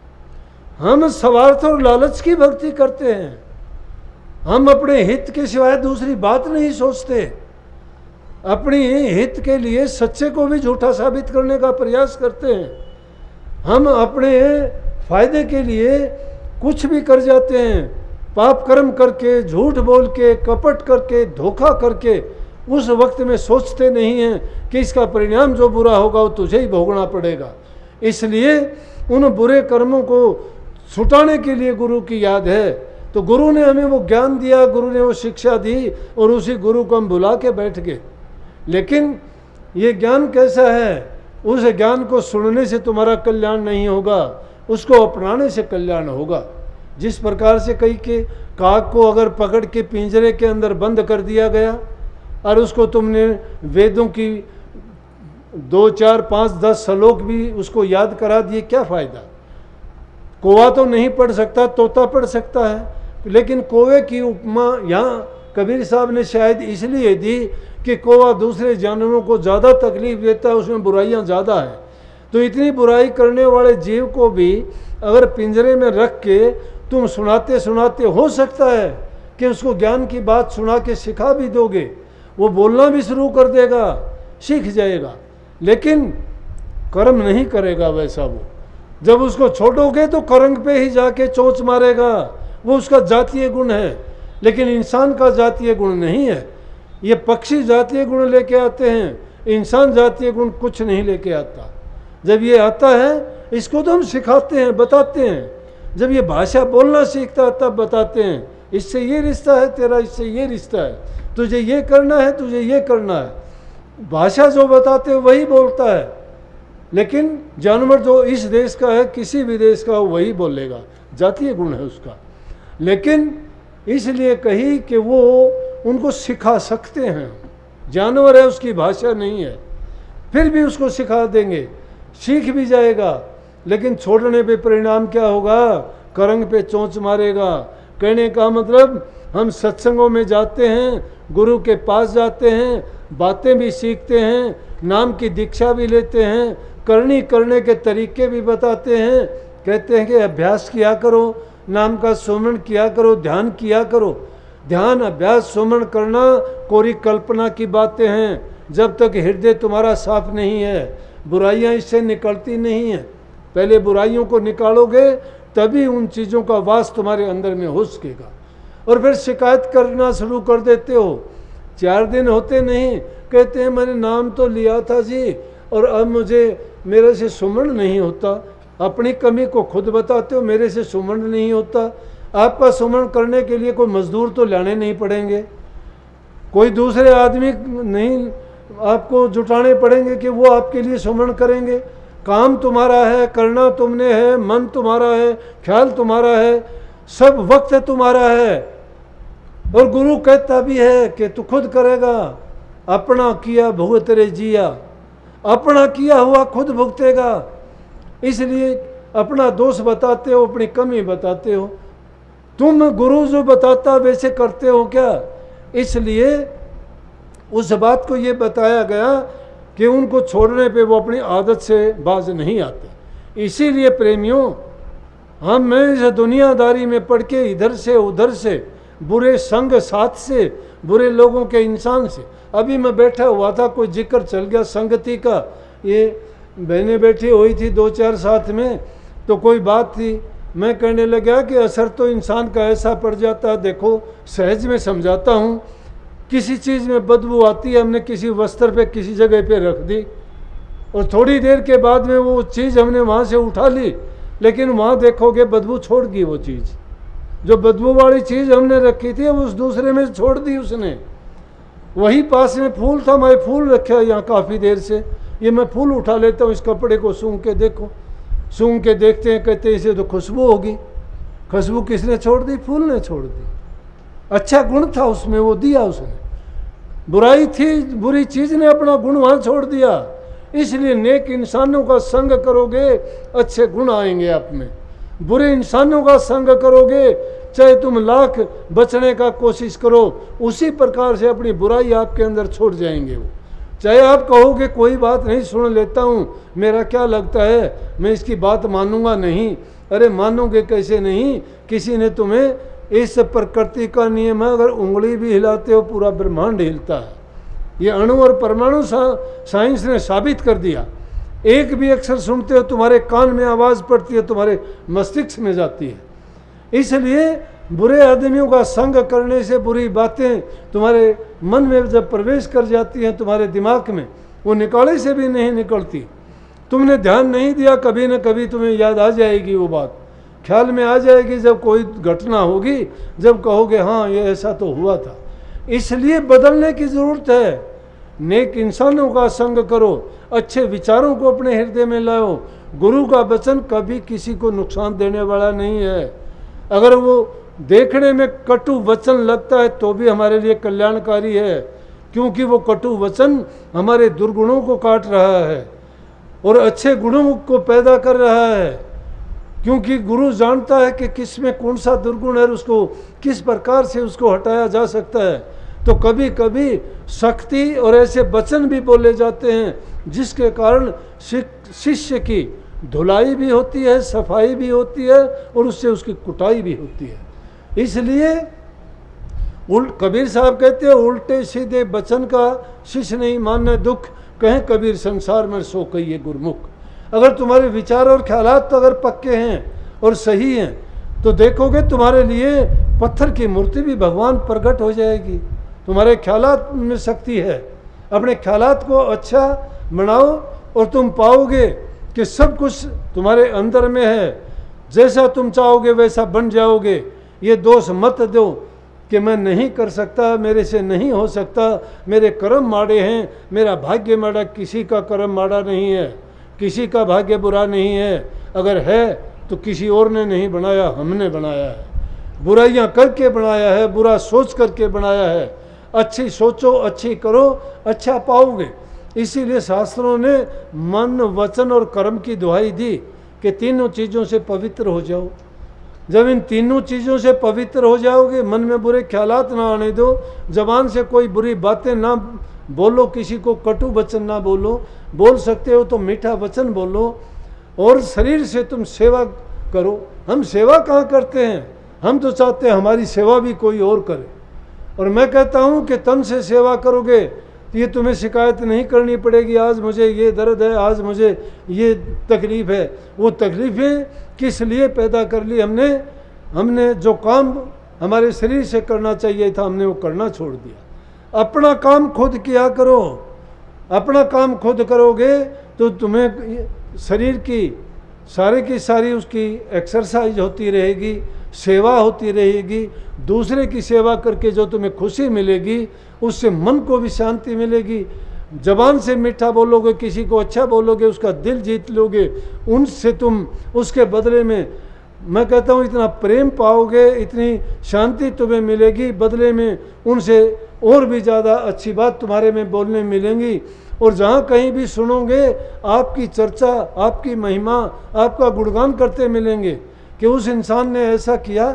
हम स्वार्थ और लालच की भक्ति करते हैं, हम अपने हित के सिवाय दूसरी बात नहीं सोचते। अपनी हित के लिए सच्चे को भी झूठा साबित करने का प्रयास करते हैं। हम अपने फायदे के लिए कुछ भी कर जाते हैं, पाप कर्म करके, झूठ बोल के, कपट करके, धोखा करके। उस वक्त में सोचते नहीं हैं कि इसका परिणाम जो बुरा होगा वो तुझे ही भोगना पड़ेगा। इसलिए उन बुरे कर्मों को छुटाने के लिए गुरु की याद है। तो गुरु ने हमें वो ज्ञान दिया, गुरु ने वो शिक्षा दी, और उसी गुरु को हम बुला के बैठ गए। लेकिन ये ज्ञान कैसा है? उस ज्ञान को सुनने से तुम्हारा कल्याण नहीं होगा, उसको अपनाने से कल्याण होगा। जिस प्रकार से कई के काग को अगर पकड़ के पिंजरे के अंदर बंद कर दिया गया और उसको तुमने वेदों की 2, 4, 5, 10 श्लोक भी उसको याद करा दिए, क्या फ़ायदा? कौवा तो नहीं पढ़ सकता, तोता पढ़ सकता है। लेकिन कौवे की उपमा यहाँ कबीर साहब ने शायद इसलिए दी कि कौवा दूसरे जानवरों को ज़्यादा तकलीफ देता है, उसमें बुराइयाँ ज़्यादा हैं। तो इतनी बुराई करने वाले जीव को भी अगर पिंजरे में रख के तुम सुनाते सुनाते, हो सकता है कि उसको ज्ञान की बात सुना के सिखा भी दोगे, वो बोलना भी शुरू कर देगा, सीख जाएगा, लेकिन कर्म नहीं करेगा वैसा। वो जब उसको छोड़ोगे तो करंग पे ही जाके चोंच मारेगा, वो उसका जातीय गुण है। लेकिन इंसान का जातीय गुण नहीं है। ये पक्षी जातीय गुण लेके आते हैं, इंसान जातीय गुण कुछ नहीं लेके आता। जब ये आता है इसको तो हम सिखाते हैं, बताते हैं। जब ये भाषा बोलना सीखता है तब बताते हैं, इससे ये रिश्ता है तेरा, इससे ये रिश्ता है, तुझे ये करना है, तुझे ये करना है। भाषा जो बताते हैं वही बोलता है। लेकिन जानवर जो इस देश का है, किसी भी देश का, वही बोलेगा, जातीय गुण है उसका। लेकिन इसलिए कही कि वो उनको सिखा सकते हैं। जानवर है, उसकी भाषा नहीं है, फिर भी उसको सिखा देंगे, सीख भी जाएगा। लेकिन छोड़ने पे परिणाम क्या होगा? करंग पे चोंच मारेगा। कहने का मतलब हम सत्संगों में जाते हैं, गुरु के पास जाते हैं, बातें भी सीखते हैं, नाम की दीक्षा भी लेते हैं, करने के तरीके भी बताते हैं। कहते हैं कि अभ्यास किया करो, नाम का सुमरण किया करो, ध्यान किया करो। ध्यान, अभ्यास, सुमरण करना कोरी कल्पना की बातें हैं। जब तक हृदय तुम्हारा साफ नहीं है, बुराइयां इससे निकलती नहीं हैं। पहले बुराइयों को निकालोगे तभी उन चीज़ों का वास तुम्हारे अंदर में हो सकेगा। और फिर शिकायत करना शुरू कर देते हो। 4 दिन होते नहीं, कहते हैं मैंने नाम तो लिया था जी, और अब मेरे से सुमरण नहीं होता। अपनी कमी को खुद बताते हो, मेरे से सुमरण नहीं होता। आपका सुमरण करने के लिए कोई मजदूर तो लाने नहीं पड़ेंगे, कोई दूसरे आदमी नहीं आपको जुटाने पड़ेंगे कि वो आपके लिए सुमरण करेंगे। काम तुम्हारा है, करना तुमने है, मन तुम्हारा है, ख्याल तुम्हारा है, सब वक्त तुम्हारा है। और गुरु कहता भी है कि तू खुद करेगा। अपना किया भुगत रे जिया, अपना किया हुआ खुद भुगतेगा। इसलिए अपना दोष बताते हो, अपनी कमी बताते हो। तुम गुरु जो बताता वैसे करते हो क्या? इसलिए उस बात को ये बताया गया कि उनको छोड़ने पे वो अपनी आदत से बाज नहीं आते। इसीलिए प्रेमियों, हम इस दुनियादारी में पड़ के इधर से उधर से, बुरे संग साथ से, बुरे लोगों के इंसान से। अभी मैं बैठा हुआ था, कोई जिक्र चल गया संगति का। ये बहनें बैठी हुई थी 2-4 साथ में, तो कोई बात थी। मैं कहने लगा कि असर तो इंसान का ऐसा पड़ जाता है। देखो, सहज में समझाता हूँ। किसी चीज़ में बदबू आती है, हमने किसी वस्त्र पे किसी जगह पे रख दी, और थोड़ी देर के बाद में वो चीज़ हमने वहाँ से उठा ली, लेकिन वहाँ देखोगे बदबू छोड़ गई। वो चीज़, जो बदबू वाली चीज़ हमने रखी थी, उस दूसरे में छोड़ दी उसने। वही पास में फूल था, मैं फूल रखा यहाँ काफ़ी देर से, ये मैं फूल उठा लेता हूँ, इस कपड़े को सूंघ के देखो। सूंघ के देखते हैं, कहते हैं इसे तो खुशबू होगी। खुशबू किसने छोड़ दी? फूल ने छोड़ दी। अच्छा गुण था उसमें, वो दिया उसने। बुराई थी, बुरी चीज़ ने अपना गुण वहाँ छोड़ दिया। इसलिए नेक इंसानों का संग करोगे, अच्छे गुण आएंगे आप में। बुरे इंसानों का संग करोगे, चाहे तुम लाख बचने का कोशिश करो, उसी प्रकार से अपनी बुराई आपके अंदर छोड़ जाएंगे वो। चाहे आप कहोगे कोई बात नहीं, सुन लेता हूँ, मेरा क्या लगता है, मैं इसकी बात मानूंगा नहीं। अरे मानोगे कैसे नहीं? किसी ने तुम्हें, इस प्रकृति का नियम है, अगर उंगली भी हिलाते हो पूरा ब्रह्मांड हिलता है। ये अणु और परमाणु साइंस ने साबित कर दिया। एक भी अक्षर सुनते हो, तुम्हारे कान में आवाज़ पड़ती है, तुम्हारे मस्तिष्क में जाती है। इसलिए बुरे आदमियों का संग करने से बुरी बातें तुम्हारे मन में जब प्रवेश कर जाती हैं, तुम्हारे दिमाग में, वो निकाले से भी नहीं निकलती। तुमने ध्यान नहीं दिया, कभी न कभी तुम्हें याद आ जाएगी वो बात, ख्याल में आ जाएगी जब कोई घटना होगी, जब कहोगे हाँ ये ऐसा तो हुआ था। इसलिए बदलने की ज़रूरत है। नेक इंसानों का संग करो, अच्छे विचारों को अपने हृदय में लाओ। गुरु का वचन कभी किसी को नुकसान देने वाला नहीं है। अगर वो देखने में कटु वचन लगता है तो भी हमारे लिए कल्याणकारी है, क्योंकि वो कटु वचन हमारे दुर्गुणों को काट रहा है और अच्छे गुणों को पैदा कर रहा है। क्योंकि गुरु जानता है कि किस में कौन सा दुर्गुण है, उसको किस प्रकार से उसको हटाया जा सकता है। तो कभी कभी शक्ति और ऐसे वचन भी बोले जाते हैं जिसके कारण शिष्य की धुलाई भी होती है, सफाई भी होती है और उससे उसकी कुटाई भी होती है। इसलिए कबीर साहब कहते हैं, उल्टे सीधे वचन का शिष्य नहीं मानने दुख, कहें कबीर संसार में सो कहिए गुरमुख। अगर तुम्हारे विचार और ख्यालात तो अगर पक्के हैं और सही हैं तो देखोगे तुम्हारे लिए पत्थर की मूर्ति भी भगवान प्रकट हो जाएगी। तुम्हारे ख्यालात में शक्ति है। अपने ख्यालात को अच्छा बनाओ और तुम पाओगे कि सब कुछ तुम्हारे अंदर में है। जैसा तुम चाहोगे वैसा बन जाओगे। ये दोष मत दो कि मैं नहीं कर सकता, मेरे से नहीं हो सकता, मेरे कर्म माड़े हैं, मेरा भाग्य माड़ा। किसी का कर्म माड़ा नहीं है, किसी का भाग्य बुरा नहीं है। अगर है तो किसी और ने नहीं बनाया, हमने बनाया है। बुराइयां करके बनाया है, बुरा सोच करके बनाया है। अच्छी सोचो, अच्छी करो, अच्छा पाओगे। इसीलिए शास्त्रों ने मन, वचन और कर्म की दुहाई दी कि तीनों चीज़ों से पवित्र हो जाओ। जब इन तीनों चीज़ों से पवित्र हो जाओगे, मन में बुरे ख्यालात ना आने दो, जबान से कोई बुरी बातें ना बोलो, किसी को कटु वचन ना बोलो, बोल सकते हो तो मीठा वचन बोलो, और शरीर से तुम सेवा करो। हम सेवा कहाँ करते हैं? हम तो चाहते हैं हमारी सेवा भी कोई और करे। और मैं कहता हूँ कि तन से सेवा करोगे तो ये तुम्हें शिकायत नहीं करनी पड़ेगी, आज मुझे ये दर्द है, आज मुझे ये तकलीफ़ है। वो तकलीफ़ें किस लिए पैदा कर ली हमने जो काम हमारे शरीर से करना चाहिए था, हमने वो करना छोड़ दिया। अपना काम खुद किया करो। अपना काम खुद करोगे तो तुम्हें शरीर की सारी उसकी एक्सरसाइज होती रहेगी, सेवा होती रहेगी। दूसरे की सेवा करके जो तुम्हें खुशी मिलेगी, उससे मन को भी शांति मिलेगी। जबान से मीठा बोलोगे, किसी को अच्छा बोलोगे, उसका दिल जीत लोगे, उनसे तुम उसके बदले में, मैं कहता हूँ, इतना प्रेम पाओगे, इतनी शांति तुम्हें मिलेगी, बदले में उनसे और भी ज़्यादा अच्छी बात तुम्हारे में बोलने मिलेंगी। और जहाँ कहीं भी सुनोगे आपकी चर्चा, आपकी महिमा, आपका गुणगान करते मिलेंगे कि उस इंसान ने ऐसा किया।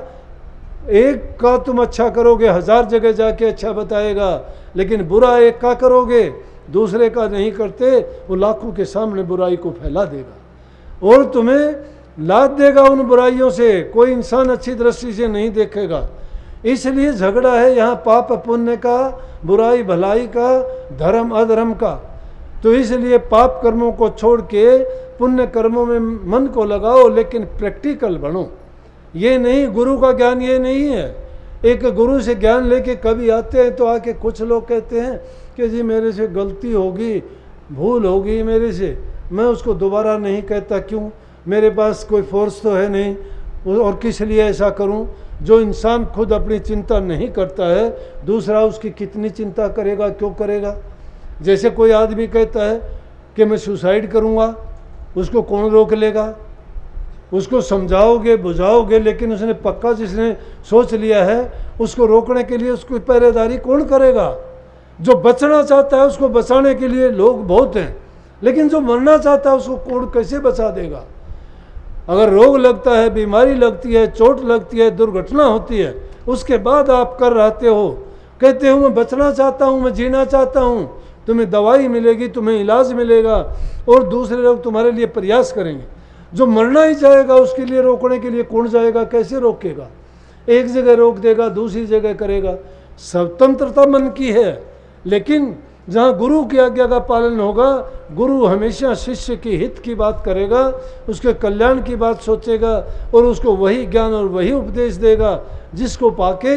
एक का तुम अच्छा करोगे, 1000 जगह जाके अच्छा बताएगा, लेकिन बुरा एक का करोगे, दूसरे का नहीं करते, वो लाखों के सामने बुराई को फैला देगा और तुम्हें लाद देगा उन बुराइयों से। कोई इंसान अच्छी दृष्टि से नहीं देखेगा। इसलिए झगड़ा है यहाँ पाप पुण्य का, बुराई भलाई का, धर्म अधर्म का। तो इसलिए पाप कर्मों को छोड़ के पुण्य कर्मों में मन को लगाओ, लेकिन प्रैक्टिकल बनो। ये नहीं, गुरु का ज्ञान ये नहीं है। एक गुरु से ज्ञान लेके कभी आते हैं तो आके कुछ लोग कहते हैं कि जी मेरे से गलती होगी, भूल होगी मेरे से, मैं उसको दोबारा नहीं कहता। क्यों? मेरे पास कोई फोर्स तो है नहीं, और किस लिए ऐसा करूं? जो इंसान खुद अपनी चिंता नहीं करता है, दूसरा उसकी कितनी चिंता करेगा, क्यों करेगा। जैसे कोई आदमी कहता है कि मैं सुसाइड करूँगा, उसको कौन रोक लेगा। उसको समझाओगे, बुझाओगे, लेकिन उसने पक्का जिसने सोच लिया है उसको रोकने के लिए उसकी पहरेदारी कौन करेगा। जो बचना चाहता है उसको बचाने के लिए लोग बहुत हैं, लेकिन जो मरना चाहता है उसको कौन कैसे बचा देगा। अगर रोग लगता है, बीमारी लगती है, चोट लगती है, दुर्घटना होती है, उसके बाद आप कर रहते हो, कहते हो मैं बचना चाहता हूँ, मैं जीना चाहता हूँ, तुम्हें दवाई मिलेगी, तुम्हें इलाज मिलेगा और दूसरे लोग तुम्हारे लिए प्रयास करेंगे। जो मरना ही चाहेगा उसके लिए रोकने के लिए कौन जाएगा, कैसे रोकेगा। एक जगह रोक देगा, दूसरी जगह करेगा। स्वतंत्रता मन की है, लेकिन जहाँ गुरु की आज्ञा का पालन होगा, गुरु हमेशा शिष्य की हित की बात करेगा, उसके कल्याण की बात सोचेगा और उसको वही ज्ञान और वही उपदेश देगा जिसको पाके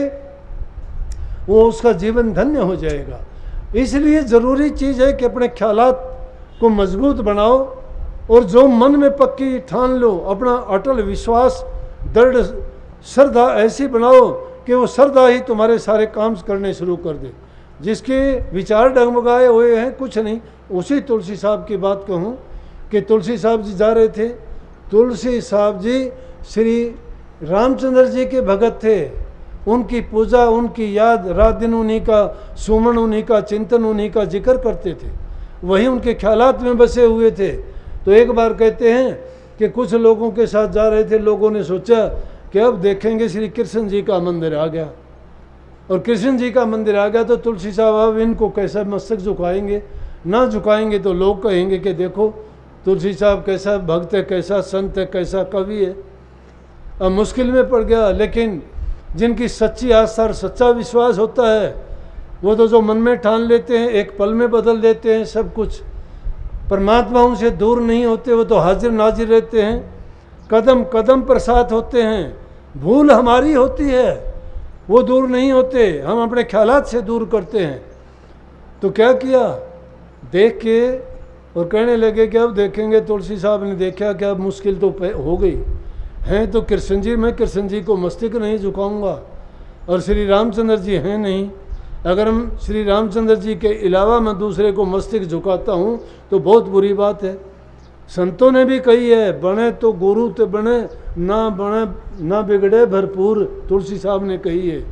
वो उसका जीवन धन्य हो जाएगा। इसलिए ज़रूरी चीज़ है कि अपने ख्यालात को मजबूत बनाओ और जो मन में पक्की ठान लो, अपना अटल विश्वास, दृढ़ श्रद्धा ऐसी बनाओ कि वो श्रद्धा ही तुम्हारे सारे काम करने शुरू कर दे। जिसके विचार डगमगाए हुए हैं, कुछ नहीं। उसी तुलसी साहब की बात कहूँ कि तुलसी साहब जी जा रहे थे। तुलसी साहब जी श्री रामचंद्र जी के भगत थे, उनकी पूजा, उनकी याद, रात दिन उन्हीं का सुमन, उन्हीं का चिंतन, उन्हीं का जिक्र करते थे, वही उनके ख्यालात में बसे हुए थे। तो एक बार कहते हैं कि कुछ लोगों के साथ जा रहे थे, लोगों ने सोचा कि अब देखेंगे श्री कृष्ण जी का मंदिर आ गया, और कृष्ण जी का मंदिर आ गया तो तुलसी साहब अब इनको कैसा मस्तक झुकाएंगे, ना झुकाएंगे तो लोग कहेंगे कि देखो तुलसी साहब कैसा भक्त है, कैसा संत है, कैसा कवि है। अब मुश्किल में पड़ गया। लेकिन जिनकी सच्ची आस्था और सच्चा विश्वास होता है, वो तो जो मन में ठान लेते हैं एक पल में बदल देते हैं सब कुछ। परमात्मा उनसे दूर नहीं होते, वो तो हाजिर नाजिर रहते हैं, कदम कदम पर साथ होते हैं। भूल हमारी होती है, वो दूर नहीं होते, हम अपने ख्यालात से दूर करते हैं। तो क्या किया, देख के और कहने लगे कि अब देखेंगे। तुलसी साहब ने देखा कि अब मुश्किल तो हो गई हैं, तो कृष्ण जी, मैं कृष्ण जी को मस्तक नहीं झुकाऊंगा और श्री रामचंद्र जी हैं नहीं। अगर हम श्री रामचंद्र जी के अलावा मैं दूसरे को मस्तक झुकाता हूँ तो बहुत बुरी बात है। संतों ने भी कही है, बने तो गुरु तो बने, ना बने ना बिगड़े भरपूर। तुलसी साहब ने कही है,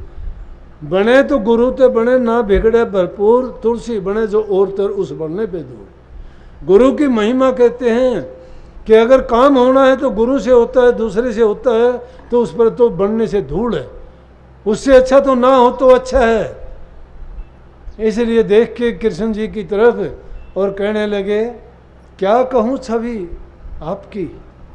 बने तो गुरु तो बने, ना बिगड़े भरपूर। तुलसी बने जो और तर उस बढ़ने पे दूर। गुरु की महिमा कहते हैं कि अगर काम होना है तो गुरु से होता है, दूसरे से होता है तो उस पर तो बढ़ने से धूल है। उससे अच्छा तो ना हो तो अच्छा है। इसलिए देख के कृष्ण जी की तरफ और कहने लगे, क्या कहूँ छवि आपकी।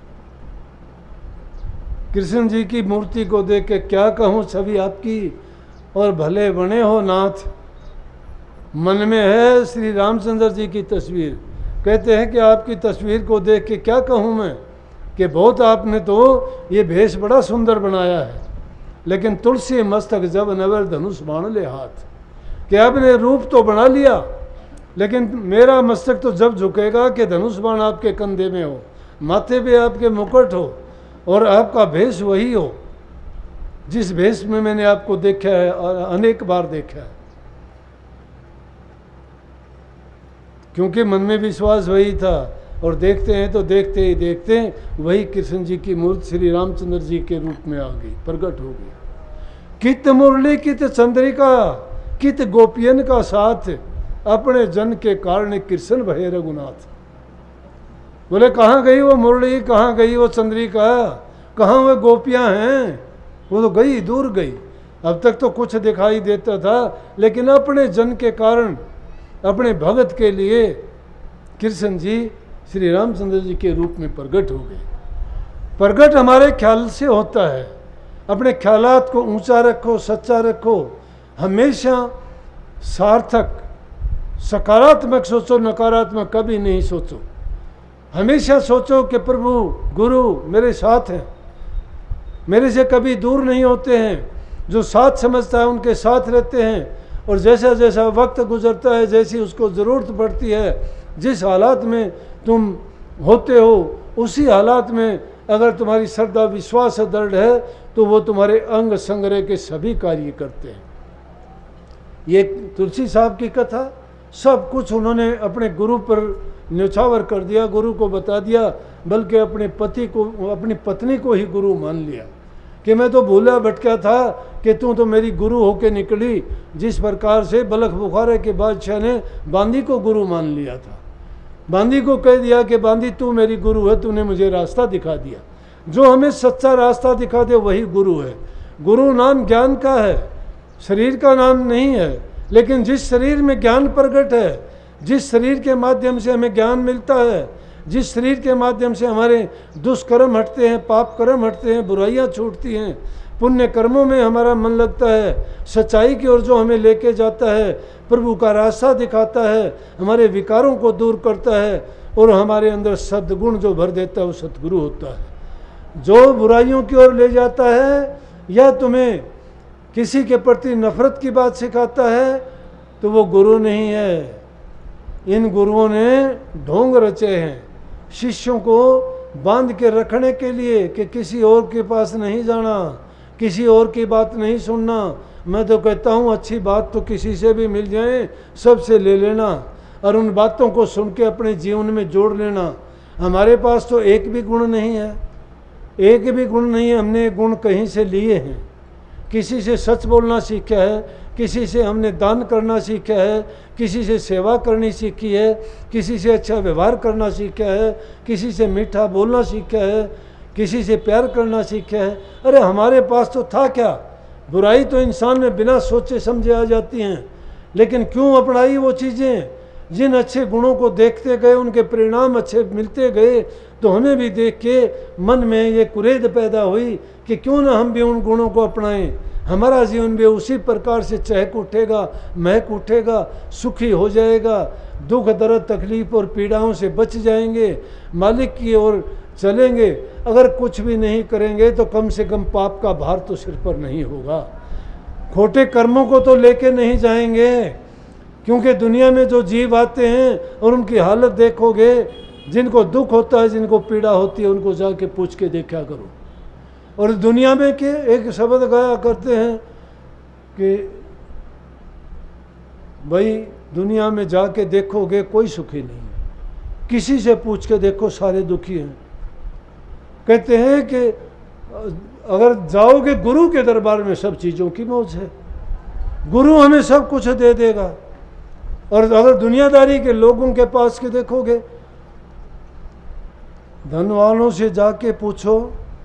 कृष्ण जी की मूर्ति को देख के क्या कहूँ छवि आपकी, और भले बने हो नाथ। मन में है श्री रामचंद्र जी की तस्वीर। कहते हैं कि आपकी तस्वीर को देख के क्या कहूँ मैं, कि बहुत आपने तो ये भेष बड़ा सुंदर बनाया है, लेकिन तुलसी मस्तक जब नवर धनुष बाण ले हाथ। कि आपने रूप तो बना लिया, लेकिन मेरा मस्तक तो जब झुकेगा कि धनुष बाण आपके कंधे में हो, माथे पे आपके मुकुट हो और आपका भेष वही हो जिस भेष में मैंने आपको देखा है और अनेक बार देखा है। क्योंकि मन में विश्वास वही था, और देखते हैं तो देखते ही देखते वही कृष्ण जी की मूर्ति श्री रामचंद्र जी के रूप में आ गई, प्रकट हो गई। कित मुरली कित चंद्रिका, कित गोपियन का साथ, अपने जन के कारण कृष्ण भय रघुनाथ। बोले कहाँ गई वो मुरली, कहाँ गई वो चंद्रिका, कहाँ वो गोपियाँ हैं। वो तो गई, दूर गई। अब तक तो कुछ दिखाई देता था, लेकिन अपने जन के कारण, अपने भगत के लिए कृष्ण जी श्री रामचंद्र जी के रूप में प्रकट हो गए। प्रकट हमारे ख्याल से होता है। अपने ख्यालात को ऊंचा रखो, सच्चा रखो, हमेशा सार्थक सकारात्मक सोचो, नकारात्मक कभी नहीं सोचो। हमेशा सोचो कि प्रभु गुरु मेरे साथ हैं, मेरे से कभी दूर नहीं होते हैं। जो साथ समझता है उनके साथ रहते हैं, और जैसा जैसा वक्त गुजरता है, जैसी उसको ज़रूरत पड़ती है, जिस हालात में तुम होते हो उसी हालात में अगर तुम्हारी श्रद्धा विश्वास दृढ़ है तो वो तुम्हारे अंग संग्रह के सभी कार्य करते हैं। ये तुलसी साहब की कथा, सब कुछ उन्होंने अपने गुरु पर न्यौछावर कर दिया, गुरु को बता दिया, बल्कि अपने पति को, अपनी पत्नी को ही गुरु मान लिया कि मैं तो भूला भटका था कि तू तो मेरी गुरु होके निकली। जिस प्रकार से बलख बुखारे के बादशाह ने बांदी को गुरु मान लिया था, बांदी को कह दिया कि बांदी तू मेरी गुरु है, तूने मुझे रास्ता दिखा दिया। जो हमें सच्चा रास्ता दिखा दे वही गुरु है। गुरु नाम ज्ञान का है, शरीर का नाम नहीं है। लेकिन जिस शरीर में ज्ञान प्रकट है, जिस शरीर के माध्यम से हमें ज्ञान मिलता है, जिस शरीर के माध्यम से हमारे दुष्कर्म हटते हैं, पाप कर्म हटते हैं, बुराइयां छूटती हैं, पुण्य कर्मों में हमारा मन लगता है, सच्चाई की ओर जो हमें लेके जाता है, प्रभु का रास्ता दिखाता है, हमारे विकारों को दूर करता है और हमारे अंदर सद्गुण जो भर देता है वो सतगुरु होता है। जो बुराइयों की ओर ले जाता है या तुम्हें किसी के प्रति नफरत की बात सिखाता है तो वो गुरु नहीं है। इन गुरुओं ने ढोंग रचे हैं शिष्यों को बांध के रखने के लिए कि किसी और के पास नहीं जाना, किसी और की बात नहीं सुनना। मैं तो कहता हूँ अच्छी बात तो किसी से भी मिल जाए सबसे ले लेना और उन बातों को सुन के अपने जीवन में जोड़ लेना। हमारे पास तो एक भी गुण नहीं है, एक भी गुण नहीं है। हमने गुण कहीं से लिए हैं, किसी से सच बोलना सीखा है, किसी से हमने दान करना सीखा है, किसी से सेवा करनी सीखी है, किसी से अच्छा व्यवहार करना सीखा है, किसी से मीठा बोलना सीखा है, किसी से प्यार करना सीखा है। अरे हमारे पास तो था क्या? बुराई तो इंसान में बिना सोचे समझे आ जाती हैं, लेकिन क्यों अपनाई वो चीज़ें? जिन अच्छे गुणों को देखते गए उनके परिणाम अच्छे मिलते गए तो हमें भी देख के मन में ये कुरेद पैदा हुई कि क्यों ना हम भी उन गुणों को अपनाएं। हमारा जीवन भी उसी प्रकार से चहक उठेगा, महक उठेगा, सुखी हो जाएगा, दुख दर्द तकलीफ और पीड़ाओं से बच जाएंगे, मालिक की ओर चलेंगे। अगर कुछ भी नहीं करेंगे तो कम से कम पाप का भार तो सिर पर नहीं होगा, खोटे कर्मों को तो लेके नहीं जाएंगे। क्योंकि दुनिया में जो जीव आते हैं और उनकी हालत देखोगे, जिनको दुख होता है, जिनको पीड़ा होती है, उनको जाके पूछ के देखा करो। और दुनिया में के एक शब्द गाया करते हैं कि भाई दुनिया में जाके देखोगे कोई सुखी नहीं है, किसी से पूछ के देखो सारे दुखी हैं। कहते हैं कि अगर जाओगे गुरु के दरबार में सब चीज़ों की मौज है, गुरु हमें सब कुछ दे देगा। और अगर दुनियादारी के लोगों के पास के देखोगे, धन वालों से जाके पूछो,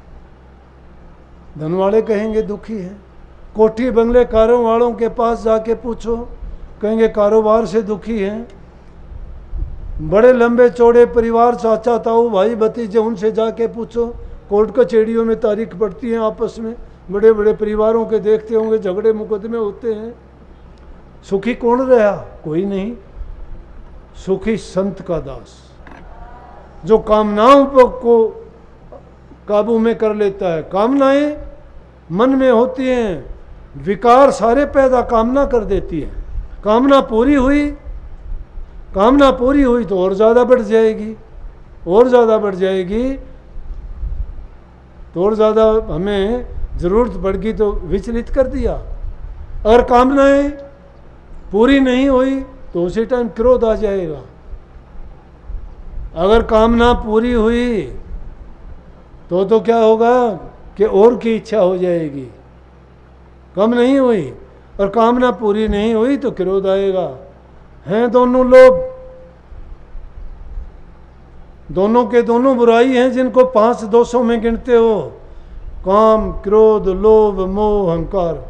धन वाले कहेंगे दुखी हैं। कोठी बंगले कारों वालों के पास जाके पूछो, कहेंगे कारोबार से दुखी हैं। बड़े लंबे चौड़े परिवार, चाचा ताऊ भाई भतीजे, उनसे जाके पूछो, कोर्ट कचहरियों में तारीख पड़ती है आपस में, बड़े बड़े परिवारों के देखते होंगे झगड़े मुकदमे होते हैं। सुखी कौन रहा? कोई नहीं। सुखी संत का दास, जो कामनाओं को काबू में कर लेता है। कामनाएं मन में होती हैं, विकार सारे पैदा कामना कर देती है। कामना पूरी हुई, कामना पूरी हुई तो और ज़्यादा बढ़ जाएगी, और ज़्यादा बढ़ जाएगी तो और ज़्यादा हमें ज़रूरत बढ़गी तो विचलित कर दिया। अगर कामनाएं पूरी नहीं हुई तो उसी टाइम क्रोध आ जाएगा। अगर कामना पूरी हुई तो क्या होगा कि और की इच्छा हो जाएगी। कम नहीं हुई और कामना पूरी नहीं हुई तो क्रोध आएगा। हैं दोनों लोग, दोनों के दोनों बुराई हैं जिनको 5 दोषों में गिनते हो, काम, क्रोध, लोभ, मोह, अहंकार।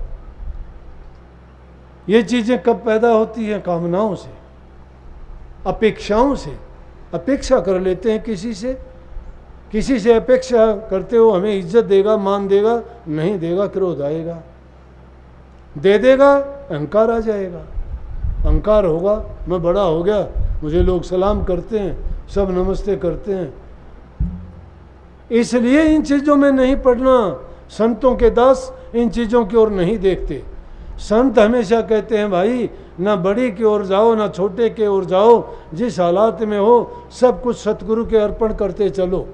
ये चीज़ें कब पैदा होती हैं? कामनाओं से, अपेक्षाओं से। अपेक्षा कर लेते हैं किसी से अपेक्षा करते हो हमें इज्जत देगा, मान देगा, नहीं देगा क्रोध आएगा, दे देगा अहंकार आ जाएगा। अहंकार होगा, मैं बड़ा हो गया, मुझे लोग सलाम करते हैं, सब नमस्ते करते हैं। इसलिए इन चीज़ों में नहीं पड़ना। संतों के दास इन चीज़ों की ओर नहीं देखते। संत हमेशा कहते हैं भाई ना बड़ी की ओर जाओ ना छोटे के ओर जाओ, जिस हालात में हो सब कुछ सतगुरु के अर्पण करते चलो।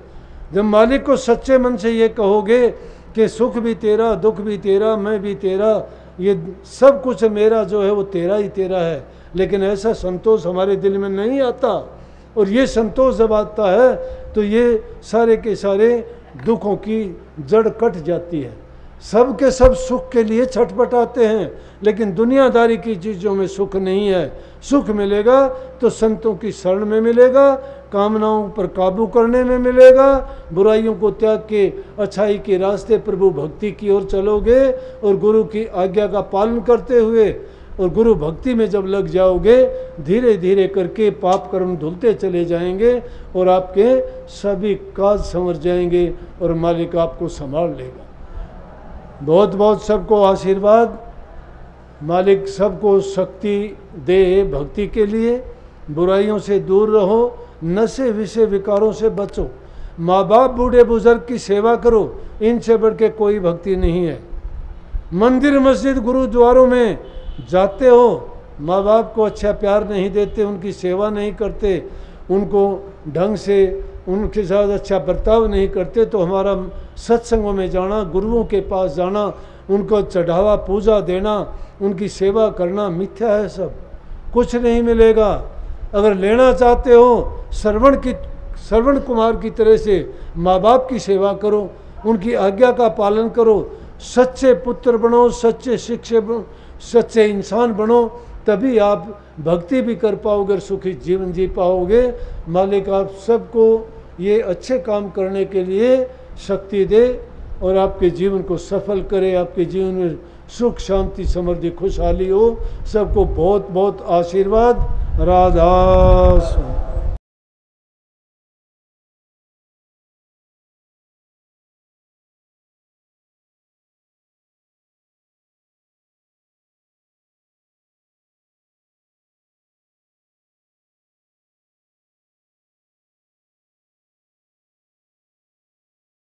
जब मालिक को सच्चे मन से ये कहोगे कि सुख भी तेरा, दुख भी तेरा, मैं भी तेरा, ये सब कुछ मेरा जो है वो तेरा ही तेरा है, लेकिन ऐसा संतोष हमारे दिल में नहीं आता। और ये संतोष जब आता है तो ये सारे के सारे दुखों की जड़ कट जाती है। सब के सब सुख के लिए छटपटाते हैं, लेकिन दुनियादारी की चीज़ों में सुख नहीं है। सुख मिलेगा तो संतों की शरण में मिलेगा, कामनाओं पर काबू करने में मिलेगा, बुराइयों को त्याग के अच्छाई के रास्ते प्रभु भक्ति की ओर चलोगे और गुरु की आज्ञा का पालन करते हुए और गुरु भक्ति में जब लग जाओगे, धीरे धीरे करके पाप कर्म धुलते चले जाएंगे और आपके सभी काज संवर जाएंगे और मालिक आपको संभाल लेगा। बहुत बहुत सबको आशीर्वाद। मालिक सबको शक्ति दे भक्ति के लिए। बुराइयों से दूर रहो, नशे विषय विकारों से बचो, माँ बाप बूढ़े बुजुर्ग की सेवा करो, इनसे बढ़ के कोई भक्ति नहीं है। मंदिर मस्जिद गुरुद्वारों में जाते हो, माँ बाप को अच्छा प्यार नहीं देते, उनकी सेवा नहीं करते, उनको ढंग से उनके साथ अच्छा बर्ताव नहीं करते, तो हमारा सत्संगों में जाना, गुरुओं के पास जाना, उनको चढ़ावा पूजा देना, उनकी सेवा करना मिथ्या है, सब कुछ नहीं मिलेगा। अगर लेना चाहते हो श्रवण कुमार की तरह से माँ बाप की सेवा करो, उनकी आज्ञा का पालन करो, सच्चे पुत्र बनो, सच्चे शिक्षक बनो, सच्चे इंसान बनो, तभी आप भक्ति भी कर पाओगे और सुखी जीवन जी पाओगे। मालिक आप सबको ये अच्छे काम करने के लिए शक्ति दे और आपके जीवन को सफल करे, आपके जीवन में सुख शांति समृद्धि खुशहाली हो। सबको बहुत बहुत आशीर्वाद। राधा स्वामी।